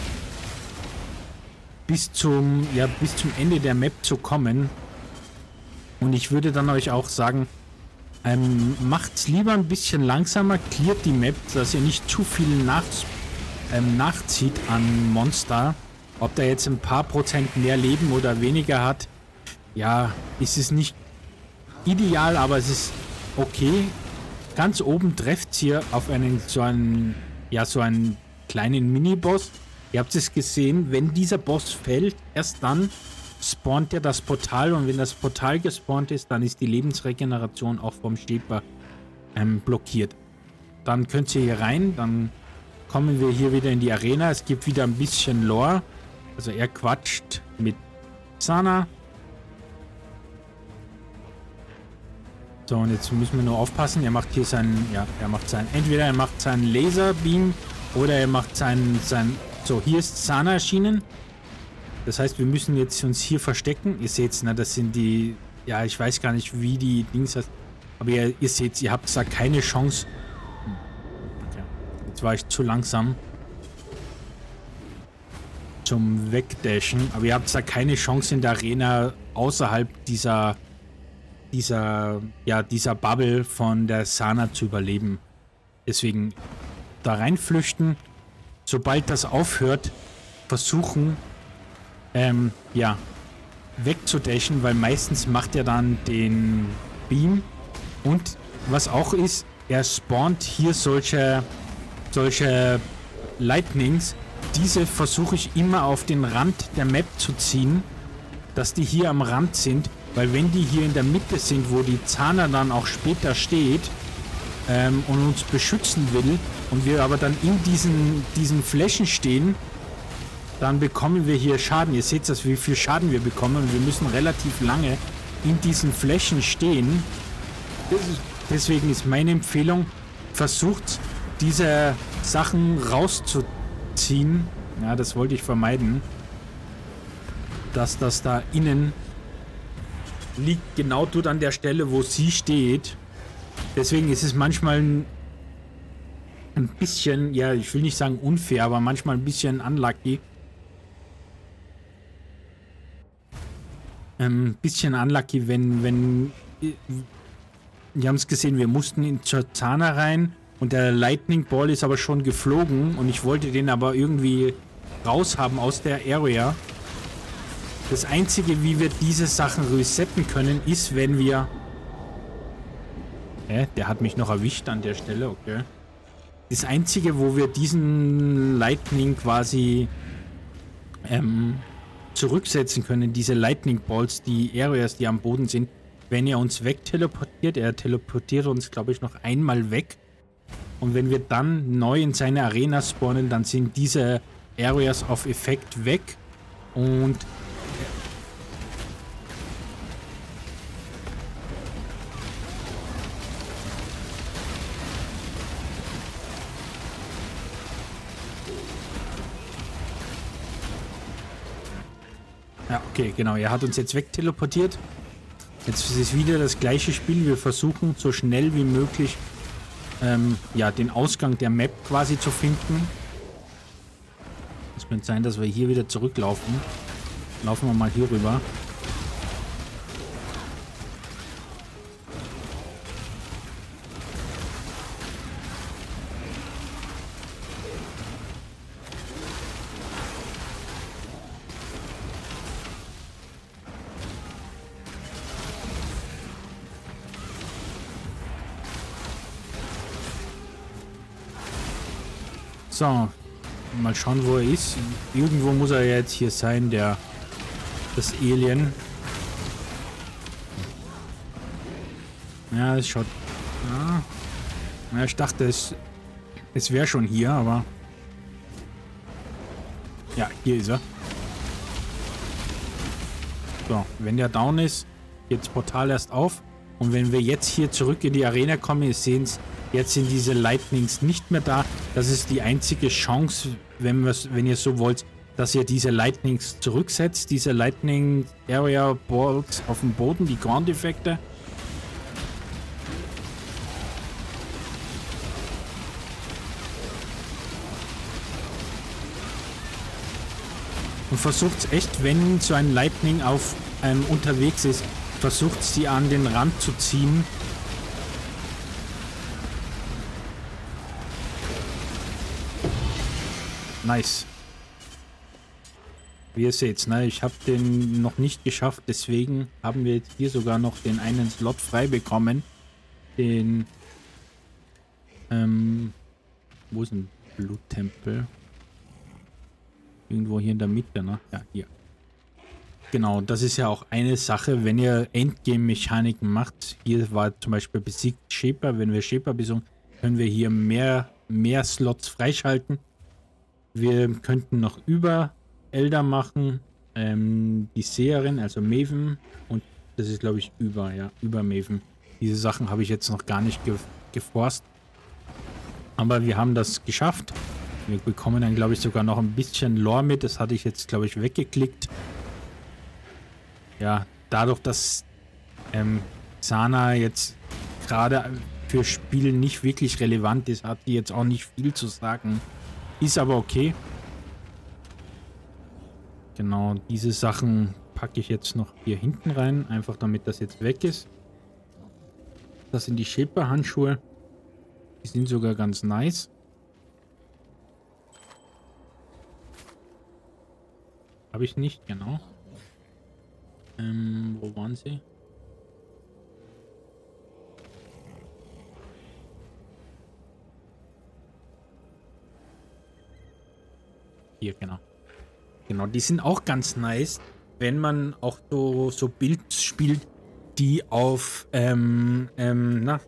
Speaker 1: bis zum, ja, bis zum Ende der Map zu kommen. Und ich würde dann euch auch sagen, ähm, macht's lieber ein bisschen langsamer, cleart die Map, dass ihr nicht zu viel nach, ähm, nachzieht an Monster. Ob der jetzt ein paar Prozent mehr Leben oder weniger hat, ja, ist es nicht ideal, aber es ist okay. Ganz oben trefft ihr auf einen, so einen, ja, so einen kleinen Mini-Boss. Ihr habt es gesehen, wenn dieser Boss fällt, erst dann spawnt ja das Portal und wenn das Portal gespawnt ist, dann ist die Lebensregeneration auch vom Shaper ähm, blockiert. Dann könnt ihr hier rein, dann kommen wir hier wieder in die Arena. Es gibt wieder ein bisschen Lore. Also er quatscht mit Zana. So, und jetzt müssen wir nur aufpassen. Er macht hier seinen, ja, er macht seinen, entweder er macht seinen Laserbeam oder er macht seinen, sein, so, hier ist Zana erschienen. Das heißt, wir müssen jetzt uns hier verstecken. Ihr seht es, ne, das sind die, ja, ich weiß gar nicht, wie die Dings heißt. Aber ihr, ihr seht, ihr habt da keine Chance. Okay. Jetzt war ich zu langsam zum Wegdashen. Aber ihr habt da keine Chance in der Arena außerhalb dieser, dieser, ja, dieser Bubble von der Zana zu überleben. Deswegen da reinflüchten. Sobald das aufhört, versuchen, ähm, ja, wegzudashen, weil meistens macht er dann den Beam. Und was auch ist, er spawnt hier solche, solche Lightnings. Diese versuche ich immer auf den Rand der Map zu ziehen, dass die hier am Rand sind, weil wenn die hier in der Mitte sind, wo die Zana dann auch später steht ähm, und uns beschützen will und wir aber dann in diesen, diesen Flächen stehen, dann bekommen wir hier Schaden. Ihr seht das, wie viel Schaden wir bekommen und wir müssen relativ lange in diesen Flächen stehen. Deswegen ist meine Empfehlung, versucht diese Sachen rauszuziehen. Ja, das wollte ich vermeiden. Dass das da innen liegt, genau dort an der Stelle, wo sie steht. Deswegen ist es manchmal ein, ein bisschen, ja, ich will nicht sagen unfair, aber manchmal ein bisschen unlucky. Ein ähm, bisschen unlucky, wenn, wenn, wir haben es gesehen, wir mussten in zur Zana rein und der Lightning Ball ist aber schon geflogen und ich wollte den aber irgendwie raushaben aus der Area. Das Einzige, wie wir diese Sachen resetten können, ist, wenn wir... Hä? Der hat mich noch erwischt an der Stelle, okay. Das Einzige, wo wir diesen Lightning quasi ähm, zurücksetzen können, diese Lightning Balls, die Areas, die am Boden sind, wenn er uns wegteleportiert. Er teleportiert uns, glaube ich, noch einmal weg. Und wenn wir dann neu in seine Arena spawnen, dann sind diese Areas auf Effekt weg. Und Ja, okay, genau. Er hat uns jetzt wegteleportiert. Jetzt ist es wieder das gleiche Spiel. Wir versuchen so schnell wie möglich ähm, ja, den Ausgang der Map quasi zu finden. Es könnte sein, dass wir hier wieder zurücklaufen. Laufen wir mal hier rüber. So, mal schauen, wo er ist. Irgendwo muss er jetzt hier sein, der das Alien. Ja, es schaut... Ja, ja ich dachte, es, es wäre schon hier, aber... Ja, hier ist er. So, wenn der down ist, geht das Portal erst auf. Und wenn wir jetzt hier zurück in die Arena kommen, ihr seht es, jetzt sind diese Lightnings nicht mehr da. Das ist die einzige Chance, wenn, wenn ihr so wollt, dass ihr diese Lightnings zurücksetzt. Diese Lightning Area Balls auf dem Boden, die Ground-Effekte. Und versucht echt, wenn so ein Lightning auf ähm, unterwegs ist, versucht sie an den Rand zu ziehen. Nice. Wie ihr seht, ne, ich habe den noch nicht geschafft, deswegen haben wir jetzt hier sogar noch den einen Slot frei bekommen. Den, ähm, wo ist ein Bluttempel? Irgendwo hier in der Mitte, ne? Ja, hier. Genau, das ist ja auch eine Sache, wenn ihr Endgame-Mechaniken macht. Hier war zum Beispiel besiegt Shaper. Wenn wir Shaper besiegen, können wir hier mehr, mehr Slots freischalten. Wir könnten noch über Elder machen, ähm, die Seherin, also Maven. Und das ist, glaube ich, über, ja, über Maven. Diese Sachen habe ich jetzt noch gar nicht ge geforst. Aber wir haben das geschafft. Wir bekommen dann, glaube ich, sogar noch ein bisschen Lore mit. Das hatte ich jetzt, glaube ich, weggeklickt. Ja, dadurch, dass ähm, Xana jetzt gerade für Spiele nicht wirklich relevant ist, hat die jetzt auch nicht viel zu sagen. Ist aber okay. Genau, diese Sachen packe ich jetzt noch hier hinten rein, einfach damit das jetzt weg ist. Das sind die Shaper-Handschuhe. Die sind sogar ganz nice. Habe ich nicht, genau. Ähm, wo waren sie? Hier, genau. Genau, die sind auch ganz nice, wenn man auch so, so Builds spielt, die auf ähm, ähm, na,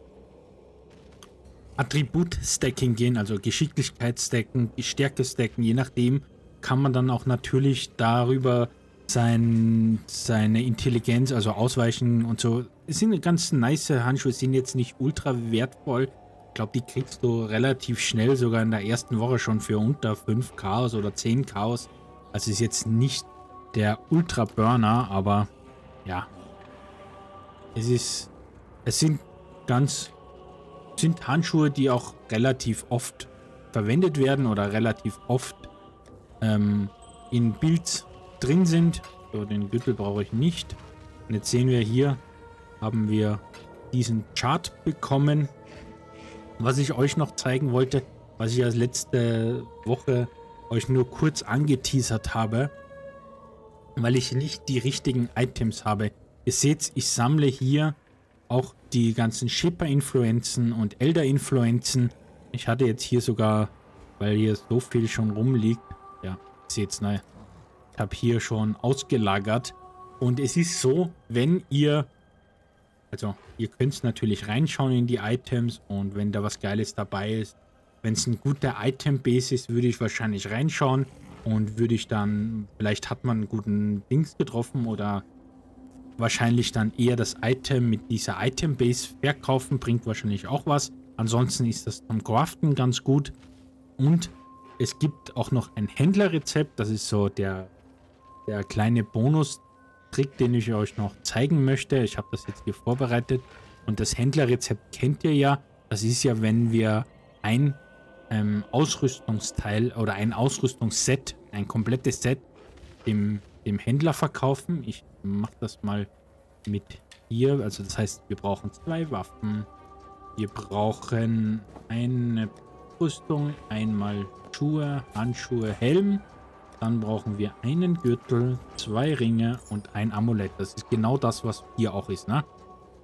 Speaker 1: Attribut-Stacking gehen, also Geschicklichkeit-Stacken, die Stärke stacken, je nachdem kann man dann auch natürlich darüber sein, seine Intelligenz, also ausweichen und so. Es sind ganz nice Handschuhe, sind jetzt nicht ultra wertvoll. Ich glaube, die kriegst du relativ schnell, sogar in der ersten Woche schon für unter fünf Chaos oder zehn Chaos. Also ist jetzt nicht der Ultra-Burner, aber ja. Es ist, es sind ganz, sind Handschuhe, die auch relativ oft verwendet werden oder relativ oft ähm, in Builds drin sind. So, den Gürtel brauche ich nicht. Und jetzt sehen wir hier, haben wir diesen Chart bekommen. Was ich euch noch zeigen wollte, was ich als letzte Woche euch nur kurz angeteasert habe, weil ich nicht die richtigen Items habe. Ihr seht, ich sammle hier auch die ganzen Shaper-Influenzen und Elder-Influenzen. Ich hatte jetzt hier sogar, weil hier so viel schon rumliegt, ja, ihr seht's, ne, ich habe hier schon ausgelagert. Und es ist so, wenn ihr, also ihr könnt natürlich reinschauen in die Items und wenn da was Geiles dabei ist, wenn es ein guter Item-Base ist, würde ich wahrscheinlich reinschauen und würde ich dann, vielleicht hat man einen guten Dings getroffen oder wahrscheinlich dann eher das Item mit dieser Item-Base verkaufen, bringt wahrscheinlich auch was. Ansonsten ist das zum Craften ganz gut. Und es gibt auch noch ein Händlerrezept, das ist so der, der kleine Bonus-Trick, den ich euch noch zeigen möchte. Ich habe das jetzt hier vorbereitet. Und das Händlerrezept kennt ihr ja. Das ist ja, wenn wir ein ähm, Ausrüstungsteil oder ein Ausrüstungsset, ein komplettes Set dem, dem Händler verkaufen. Ich mache das mal mit hier. Also das heißt, wir brauchen zwei Waffen. Wir brauchen eine Rüstung, einmal Schuhe, Handschuhe, Helm. Dann brauchen wir einen Gürtel, zwei Ringe und ein Amulett. Das ist genau das, was hier auch ist, ne?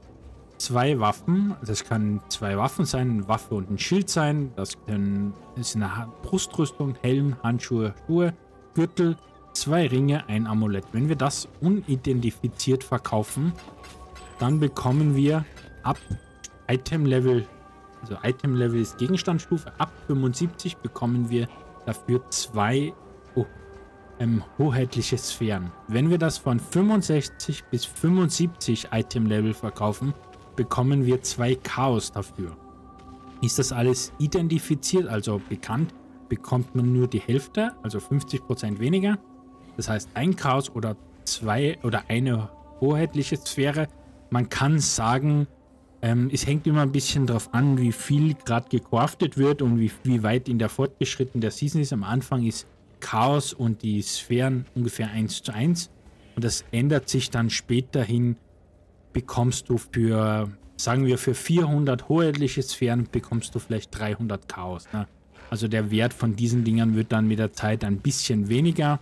Speaker 1: Zwei Waffen, das kann zwei Waffen sein, eine Waffe und ein Schild sein. Das können, ist eine Brustrüstung, Helm, Handschuhe, Schuhe, Gürtel, zwei Ringe, ein Amulett. Wenn wir das unidentifiziert verkaufen, dann bekommen wir ab Item-Level, also Item-Level ist Gegenstandsstufe, ab fünfundsiebzig bekommen wir dafür zwei oh, ähm, hoheitliche Sphären. Wenn wir das von fünfundsechzig bis fünfundsiebzig Item-Level verkaufen, bekommen wir zwei Chaos dafür. Ist das alles identifiziert, also bekannt, bekommt man nur die Hälfte, also fünfzig Prozent weniger. Das heißt ein Chaos oder zwei oder eine hoheitliche Sphäre. Man kann sagen, ähm, es hängt immer ein bisschen darauf an, wie viel gerade gecraftet wird und wie, wie weit in der Fortgeschritten der Season ist. Am Anfang ist Chaos und die Sphären ungefähr eins zu eins und das ändert sich dann später hin. Bekommst du für, sagen wir für vierhundert hoheitliche Sphären, bekommst du vielleicht dreihundert Chaos. Ne? Also der Wert von diesen Dingern wird dann mit der Zeit ein bisschen weniger.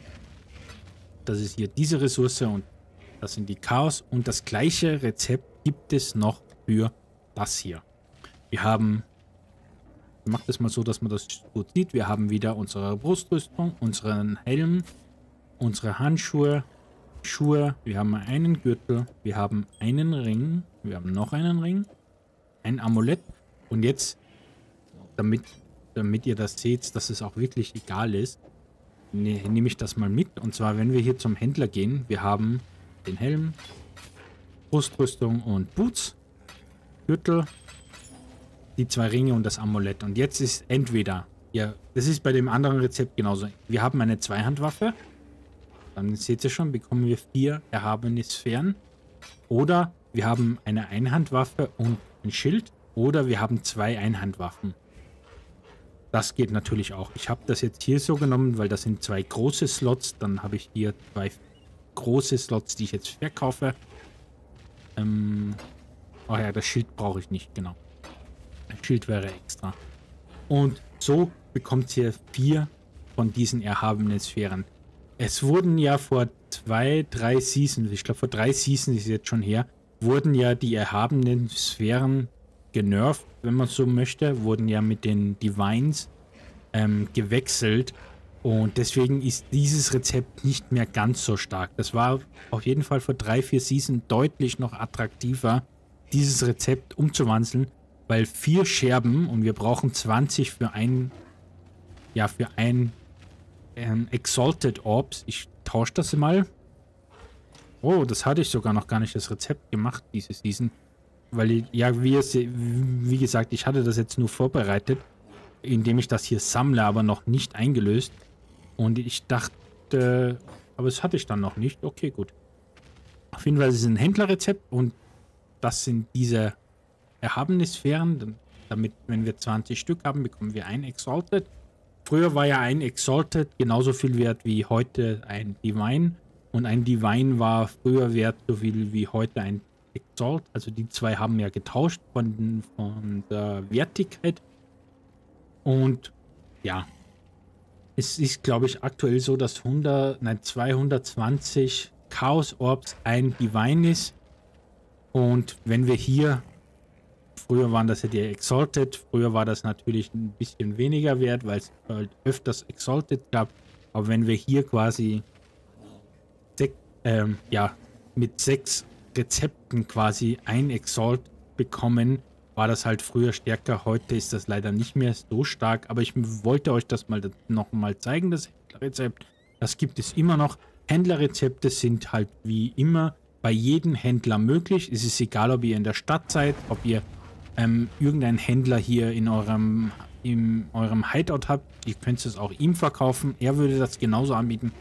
Speaker 1: Das ist hier diese Ressource und das sind die Chaos. Und das gleiche Rezept gibt es noch für das hier. Wir haben, ich mache das mal so, dass man das gut sieht. Wir haben wieder unsere Brustrüstung, unseren Helm, unsere Handschuhe, Schuhe, wir haben einen Gürtel, wir haben einen Ring, wir haben noch einen Ring, ein Amulett und jetzt, damit, damit ihr das seht, dass es auch wirklich egal ist, ne, nehme ich das mal mit. Und zwar, wenn wir hier zum Händler gehen, wir haben den Helm, Brustrüstung und Boots, Gürtel, die zwei Ringe und das Amulett. Und jetzt ist entweder, ja, das ist bei dem anderen Rezept genauso, wir haben eine Zweihandwaffe. Dann seht ihr schon, bekommen wir vier erhabene Sphären. Oder wir haben eine Einhandwaffe und ein Schild. Oder wir haben zwei Einhandwaffen. Das geht natürlich auch. Ich habe das jetzt hier so genommen, weil das sind zwei große Slots. Dann habe ich hier zwei große Slots, die ich jetzt verkaufe. Ähm, oh ja, das Schild brauche ich nicht, genau. Ein Schild wäre extra. Und so bekommt ihr vier von diesen erhabenen Sphären. Es wurden ja vor zwei, drei Seasons, ich glaube vor drei Seasons ist jetzt schon her, wurden ja die erhabenen Sphären genervt, wenn man so möchte, wurden ja mit den Divines ähm, gewechselt und deswegen ist dieses Rezept nicht mehr ganz so stark. Das war auf jeden Fall vor drei, vier Seasons deutlich noch attraktiver, dieses Rezept umzuwandeln, weil vier Scherben und wir brauchen zwanzig für ein, ja für ein Ähm, Exalted Orbs. Ich tausche das mal. Oh, das hatte ich sogar noch gar nicht das Rezept gemacht, diese Season. Weil, ich, ja, wie, wie gesagt, ich hatte das jetzt nur vorbereitet, indem ich das hier sammle, aber noch nicht eingelöst. Und ich dachte, aber das hatte ich dann noch nicht. Okay, gut. Auf jeden Fall ist es ein Händlerrezept und das sind diese erhabene Sphären. Damit, wenn wir zwanzig Stück haben, bekommen wir ein Exalted. Früher war ja ein Exalted genauso viel wert wie heute ein Divine. Und ein Divine war früher wert so viel wie heute ein Exalt. Also die zwei haben ja getauscht von, von der Wertigkeit. Und ja, es ist, glaube ich, aktuell so, dass hundert, nein, zweihundertzwanzig Chaos Orbs ein Divine ist. Und wenn wir hier, früher waren das ja die Exalted, früher war das natürlich ein bisschen weniger wert, weil es halt öfters Exalted gab. Aber wenn wir hier quasi sech, ähm, ja, mit sechs Rezepten quasi ein Exalt bekommen, war das halt früher stärker. Heute ist das leider nicht mehr so stark. Aber ich wollte euch das mal noch mal zeigen, das Händlerrezept. Das gibt es immer noch. Händlerrezepte sind halt wie immer bei jedem Händler möglich. Es ist egal, ob ihr in der Stadt seid, ob ihr ähm, irgendeinen Händler hier in eurem, in eurem Hideout habt. Ihr könnt es auch ihm verkaufen. Er würde das genauso anbieten.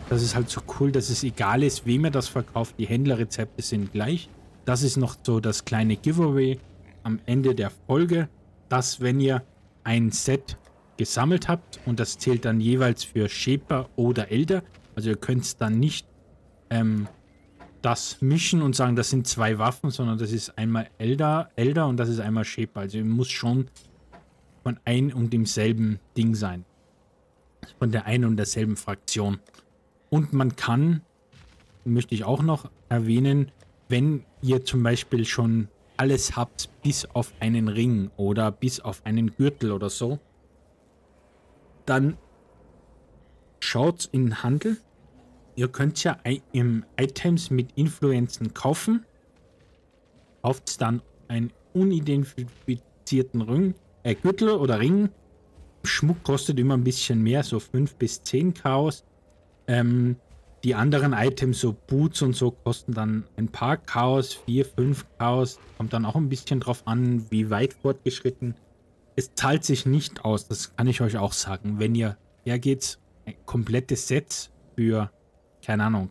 Speaker 1: Das ist halt so cool, dass es egal ist, wem er das verkauft. Die Händlerrezepte sind gleich. Das ist noch so das kleine Giveaway am Ende der Folge, dass wenn ihr ein Set gesammelt habt und das zählt dann jeweils für Shaper oder Elder, also ihr könnt es dann nicht ähm, das mischen und sagen, das sind zwei Waffen, sondern das ist einmal Elder, Elder und das ist einmal Shaper. Also ihr muss schon von ein und demselben Ding sein. Von der einen und derselben Fraktion. Und man kann, möchte ich auch noch erwähnen, wenn ihr zum Beispiel schon alles habt, bis auf einen Ring oder bis auf einen Gürtel oder so, dann schaut in den Handel. Ihr könnt ja im Items mit Influenzen kaufen. Kauft dann einen unidentifizierten Ring, äh, Gürtel oder Ring. Schmuck kostet immer ein bisschen mehr, so fünf bis zehn Chaos. Ähm, die anderen Items, so Boots und so, kosten dann ein paar Chaos, vier, fünf Chaos. Kommt dann auch ein bisschen drauf an, wie weit fortgeschritten. Es zahlt sich nicht aus, das kann ich euch auch sagen. Wenn ihr hergeht, ein komplettes Set für, keine Ahnung,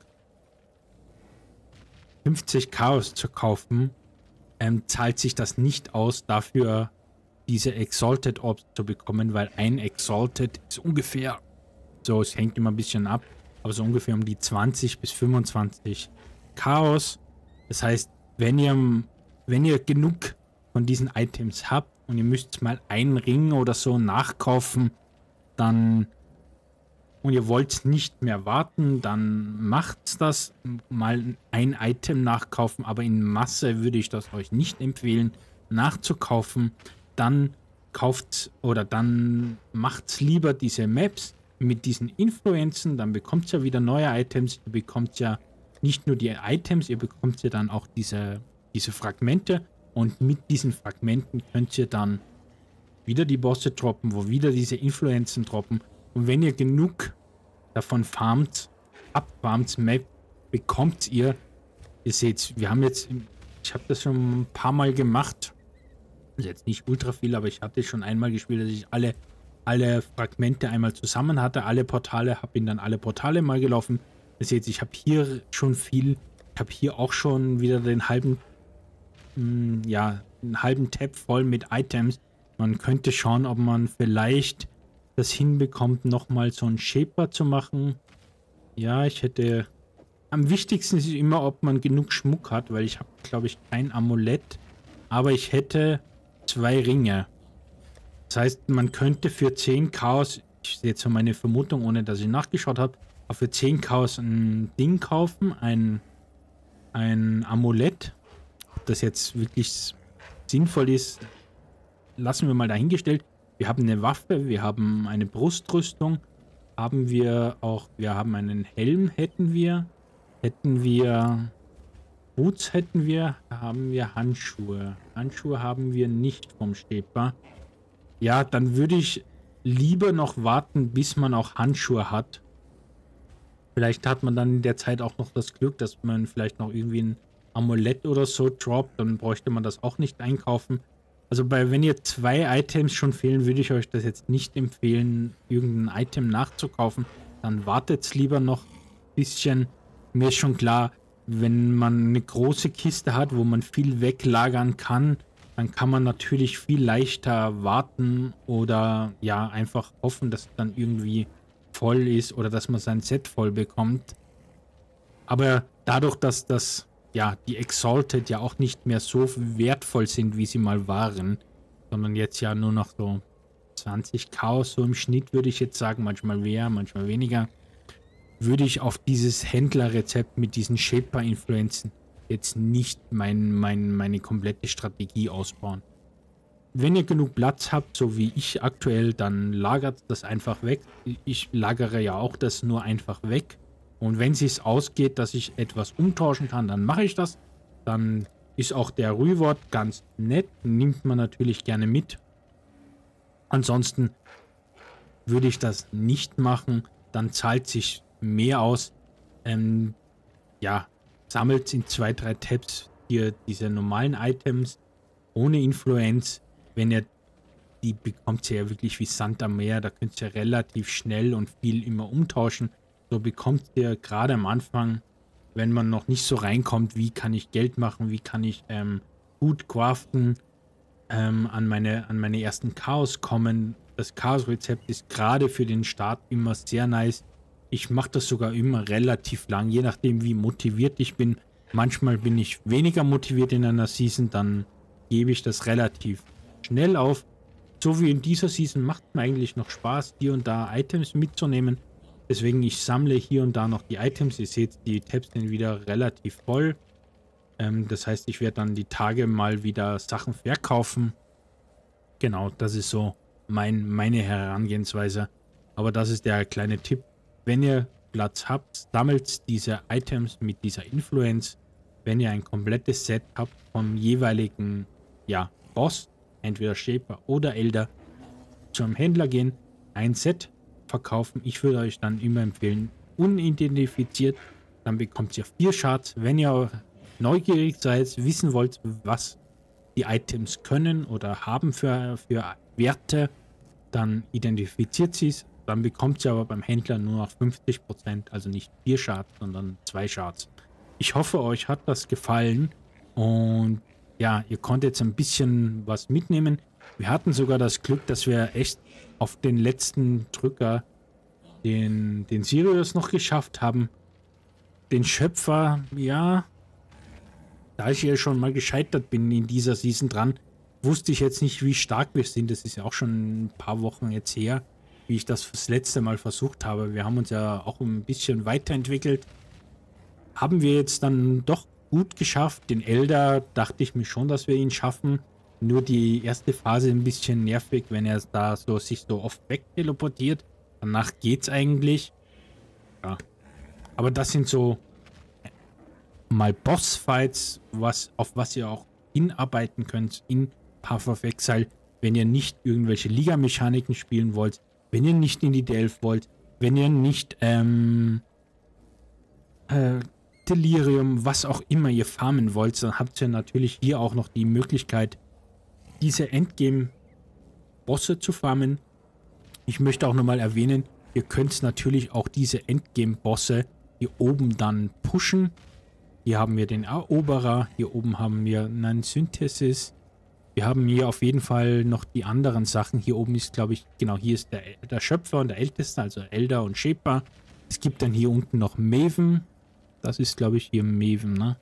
Speaker 1: fünfzig Chaos zu kaufen, ähm, zahlt sich das nicht aus, dafür diese Exalted Orbs zu bekommen, weil ein Exalted ist ungefähr, so, es hängt immer ein bisschen ab, aber so ungefähr um die zwanzig bis fünfundzwanzig Chaos. Das heißt, wenn ihr, wenn ihr genug von diesen Items habt und ihr müsst mal einen Ring oder so nachkaufen, dann und ihr wollt nicht mehr warten, dann macht das, mal ein Item nachkaufen, aber in Masse würde ich das euch nicht empfehlen, nachzukaufen. Dann kauft oder dann macht lieber diese Maps mit diesen Influenzen, dann bekommt ihr ja wieder neue Items, ihr bekommt ja nicht nur die Items, ihr bekommt ja dann auch diese, diese Fragmente und mit diesen Fragmenten könnt ihr dann wieder die Bosse droppen, wo wieder diese Influenzen droppen. Und wenn ihr genug davon farmt, abfarmt, Map, bekommt ihr, ihr seht, wir haben jetzt, ich habe das schon ein paar Mal gemacht, also jetzt nicht ultra viel, aber ich hatte schon einmal gespielt, dass ich alle, alle Fragmente einmal zusammen hatte, alle Portale, habe ihn dann alle Portale mal gelaufen. Ihr seht, ich habe hier schon viel, ich habe hier auch schon wieder den halben, mh, ja, einen halben Tab voll mit Items. Man könnte schauen, ob man vielleicht das hinbekommt, nochmal so einen Shaper zu machen. Ja, ich hätte... Am wichtigsten ist immer, ob man genug Schmuck hat, weil ich habe, glaube ich, kein Amulett. Aber ich hätte zwei Ringe. Das heißt, man könnte für zehn Chaos, ich sehe jetzt so meine Vermutung, ohne dass ich nachgeschaut habe, aber für zehn Chaos ein Ding kaufen, ein, ein Amulett. Ob das jetzt wirklich sinnvoll ist, lassen wir mal dahingestellt. Wir haben eine Waffe, wir haben eine Brustrüstung, haben wir auch, wir haben einen Helm, hätten wir, hätten wir Boots, hätten wir, haben wir Handschuhe. Handschuhe haben wir nicht vom Shaper. Ja, dann würde ich lieber noch warten, bis man auch Handschuhe hat. Vielleicht hat man dann in der Zeit auch noch das Glück, dass man vielleicht noch irgendwie ein Amulett oder so droppt, dann bräuchte man das auch nicht einkaufen. Also bei, wenn ihr zwei Items schon fehlen, würde ich euch das jetzt nicht empfehlen, irgendein Item nachzukaufen. Dann wartet lieber noch ein bisschen. Mir ist schon klar, wenn man eine große Kiste hat, wo man viel weglagern kann, dann kann man natürlich viel leichter warten oder ja, einfach hoffen, dass es dann irgendwie voll ist oder dass man sein Set voll bekommt. Aber dadurch, dass das ja, die Exalted ja auch nicht mehr so wertvoll sind, wie sie mal waren, sondern jetzt ja nur noch so zwanzig Chaos, so im Schnitt würde ich jetzt sagen, manchmal mehr, manchmal weniger, würde ich auf dieses Händlerrezept mit diesen Shaper-Influenzen jetzt nicht mein, mein, meine komplette Strategie ausbauen. Wenn ihr genug Platz habt, so wie ich aktuell, dann lagert das einfach weg. Ich lagere ja auch das nur einfach weg. Und wenn es sich ausgeht, dass ich etwas umtauschen kann, dann mache ich das. Dann ist auch der Reward ganz nett. Nimmt man natürlich gerne mit. Ansonsten würde ich das nicht machen. Dann zahlt sich mehr aus. Ähm, ja, sammelt in zwei, drei Tabs hier diese normalen Items ohne Influenz. Wenn ihr die bekommt ihr ja wirklich wie Sand am Meer. Da könnt ihr relativ schnell und viel immer umtauschen. so bekommt ihr gerade am Anfang, wenn man noch nicht so reinkommt, wie kann ich Geld machen, wie kann ich ähm, gut craften, ähm, an, meine, an meine ersten Chaos kommen. Das Chaos-Rezept ist gerade für den Start immer sehr nice. Ich mache das sogar immer relativ lang, je nachdem wie motiviert ich bin. Manchmal bin ich weniger motiviert in einer Season, dann gebe ich das relativ schnell auf. So wie in dieser Season macht es mir eigentlich noch Spaß, hier und da Items mitzunehmen. Deswegen, ich sammle hier und da noch die Items. Ihr seht, die Tabs sind wieder relativ voll. Ähm, das heißt, ich werde dann die Tage mal wieder Sachen verkaufen. Genau, das ist so mein, meine Herangehensweise. Aber das ist der kleine Tipp. Wenn ihr Platz habt, sammelt diese Items mit dieser Influence. Wenn ihr ein komplettes Set habt vom jeweiligen ja, Boss, entweder Shaper oder Elder, zum Händler gehen, ein Set verkaufen. Ich würde euch dann immer empfehlen, unidentifiziert. Dann bekommt ihr vier Shards. Wenn ihr neugierig seid, wissen wollt, was die Items können oder haben für, für Werte, dann identifiziert sie es. Dann bekommt ihr aber beim Händler nur noch fünfzig Prozent, also nicht vier Shards, sondern zwei Shards. Ich hoffe, euch hat das gefallen und ja, ihr konntet jetzt ein bisschen was mitnehmen. Wir hatten sogar das Glück, dass wir echt auf den letzten Drücker den, den Sirius noch geschafft haben. Den Schöpfer, ja, da ich ja schon mal gescheitert bin in dieser Season dran, wusste ich jetzt nicht, wie stark wir sind. Das ist ja auch schon ein paar Wochen jetzt her, wie ich das das letzte Mal versucht habe. Wir haben uns ja auch ein bisschen weiterentwickelt. Haben wir jetzt dann doch gut geschafft. Den Elder dachte ich mir schon, dass wir ihn schaffen. Nur die erste Phase ein bisschen nervig, wenn er da so sich so oft wegteleportiert. Danach geht's eigentlich. Ja. Aber das sind so mal Bossfights, was, auf was ihr auch hinarbeiten könnt in Path of Exile, wenn ihr nicht irgendwelche Liga-Mechaniken spielen wollt, wenn ihr nicht in die Delph wollt, wenn ihr nicht ähm, äh, Delirium, was auch immer ihr farmen wollt, dann habt ihr natürlich hier auch noch die Möglichkeit, diese Endgame-Bosse zu farmen. Ich möchte auch nochmal erwähnen, ihr könnt natürlich auch diese Endgame-Bosse hier oben dann pushen. Hier haben wir den Eroberer, hier oben haben wir einen Synthesis. Wir haben hier auf jeden Fall noch die anderen Sachen. Hier oben ist, glaube ich, genau, hier ist der, der Schöpfer und der Älteste, also Elder und Shaper. Es gibt dann hier unten noch Maven. Das ist, glaube ich, hier Maven, ne?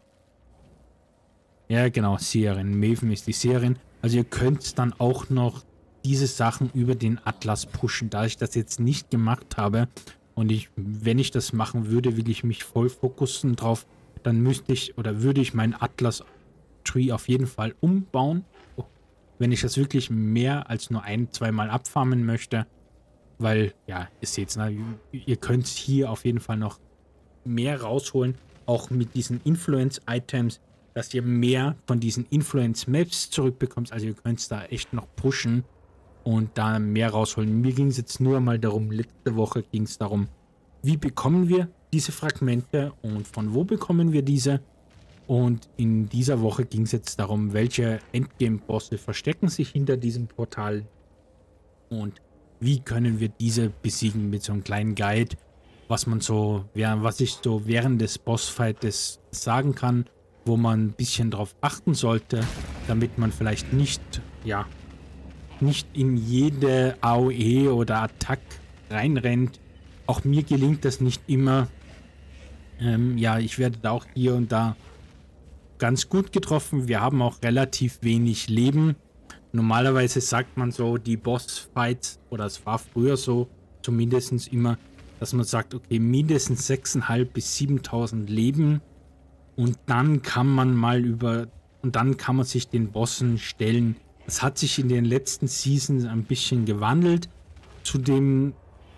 Speaker 1: Ja, genau, Seherin. Maven ist die Seherin. Also ihr könnt dann auch noch diese Sachen über den Atlas pushen. Da ich das jetzt nicht gemacht habe und ich, wenn ich das machen würde, will ich mich voll fokussen drauf, dann müsste ich oder würde ich meinen Atlas-Tree auf jeden Fall umbauen, wenn ich das wirklich mehr als nur ein, zweimal abfarmen möchte. Weil, ja, ihr seht es, ihr könnt hier auf jeden Fall noch mehr rausholen, auch mit diesen Influence-Items, dass ihr mehr von diesen Influence-Maps zurückbekommt. Also ihr könnt es da echt noch pushen und da mehr rausholen. Mir ging es jetzt nur mal darum, letzte Woche ging es darum, wie bekommen wir diese Fragmente und von wo bekommen wir diese. Und in dieser Woche ging es jetzt darum, welche Endgame-Bosse verstecken sich hinter diesem Portal und wie können wir diese besiegen mit so einem kleinen Guide, was man so, ja, was ich so während des Bossfights sagen kann, wo man ein bisschen drauf achten sollte, damit man vielleicht nicht, ja, nicht in jede A O E oder Attack reinrennt. Auch mir gelingt das nicht immer. Ähm, ja, ich werde da auch hier und da ganz gut getroffen. Wir haben auch relativ wenig Leben. Normalerweise sagt man so, die Bossfights, oder es war früher so, zumindest immer, dass man sagt, okay, mindestens sechstausendfünfhundert bis siebentausend Leben und dann kann man mal über, und dann kann man sich den Bossen stellen. Das hat sich in den letzten Seasons ein bisschen gewandelt, zudem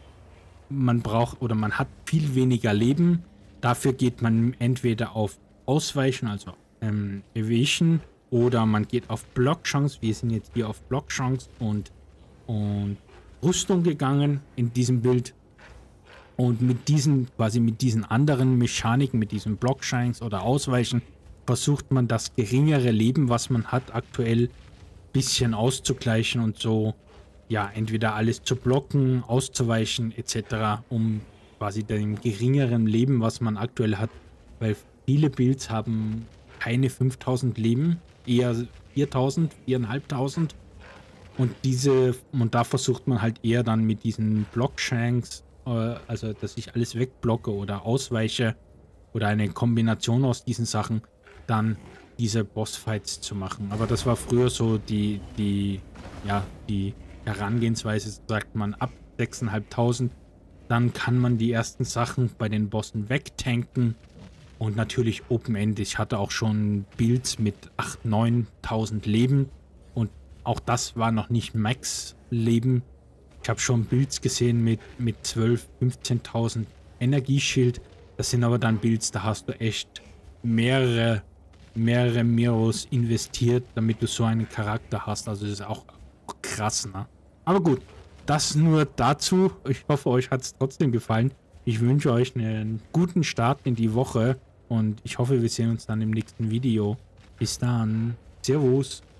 Speaker 1: man braucht oder man hat viel weniger Leben. Dafür geht man entweder auf Ausweichen, also ähm, Evasion, oder man geht auf Blockchance. Wir sind jetzt hier auf Blockchance und, und Rüstung gegangen in diesem Bild. Und mit diesen, quasi mit diesen anderen Mechaniken, mit diesen Blockchance oder Ausweichen, versucht man das geringere Leben, was man hat, aktuell ein bisschen auszugleichen und so, ja, entweder alles zu blocken, auszuweichen et cetera, um quasi dem geringeren Leben, was man aktuell hat, weil viele Builds haben keine fünftausend Leben, eher viertausend, viertausendfünfhundert. Und diese, und da versucht man halt eher dann mit diesen Blockshanks, äh, also dass ich alles wegblocke oder ausweiche oder eine Kombination aus diesen Sachen, dann diese Bossfights zu machen. Aber das war früher so die, die, ja, die Herangehensweise, sagt man, ab sechstausendfünfhundert, dann kann man die ersten Sachen bei den Bossen wegtanken und natürlich Open End. Ich hatte auch schon Builds mit achttausend, neuntausend Leben und auch das war noch nicht Max-Leben. Ich habe schon Builds gesehen mit, mit zwölftausend, fünfzehntausend Energieschild. Das sind aber dann Builds, da hast du echt mehrere, mehrere Miros investiert, damit du so einen Charakter hast. Also das ist auch krass, ne? Aber gut, das nur dazu. Ich hoffe, euch hat es trotzdem gefallen. Ich wünsche euch einen guten Start in die Woche und ich hoffe, wir sehen uns dann im nächsten Video. Bis dann. Servus.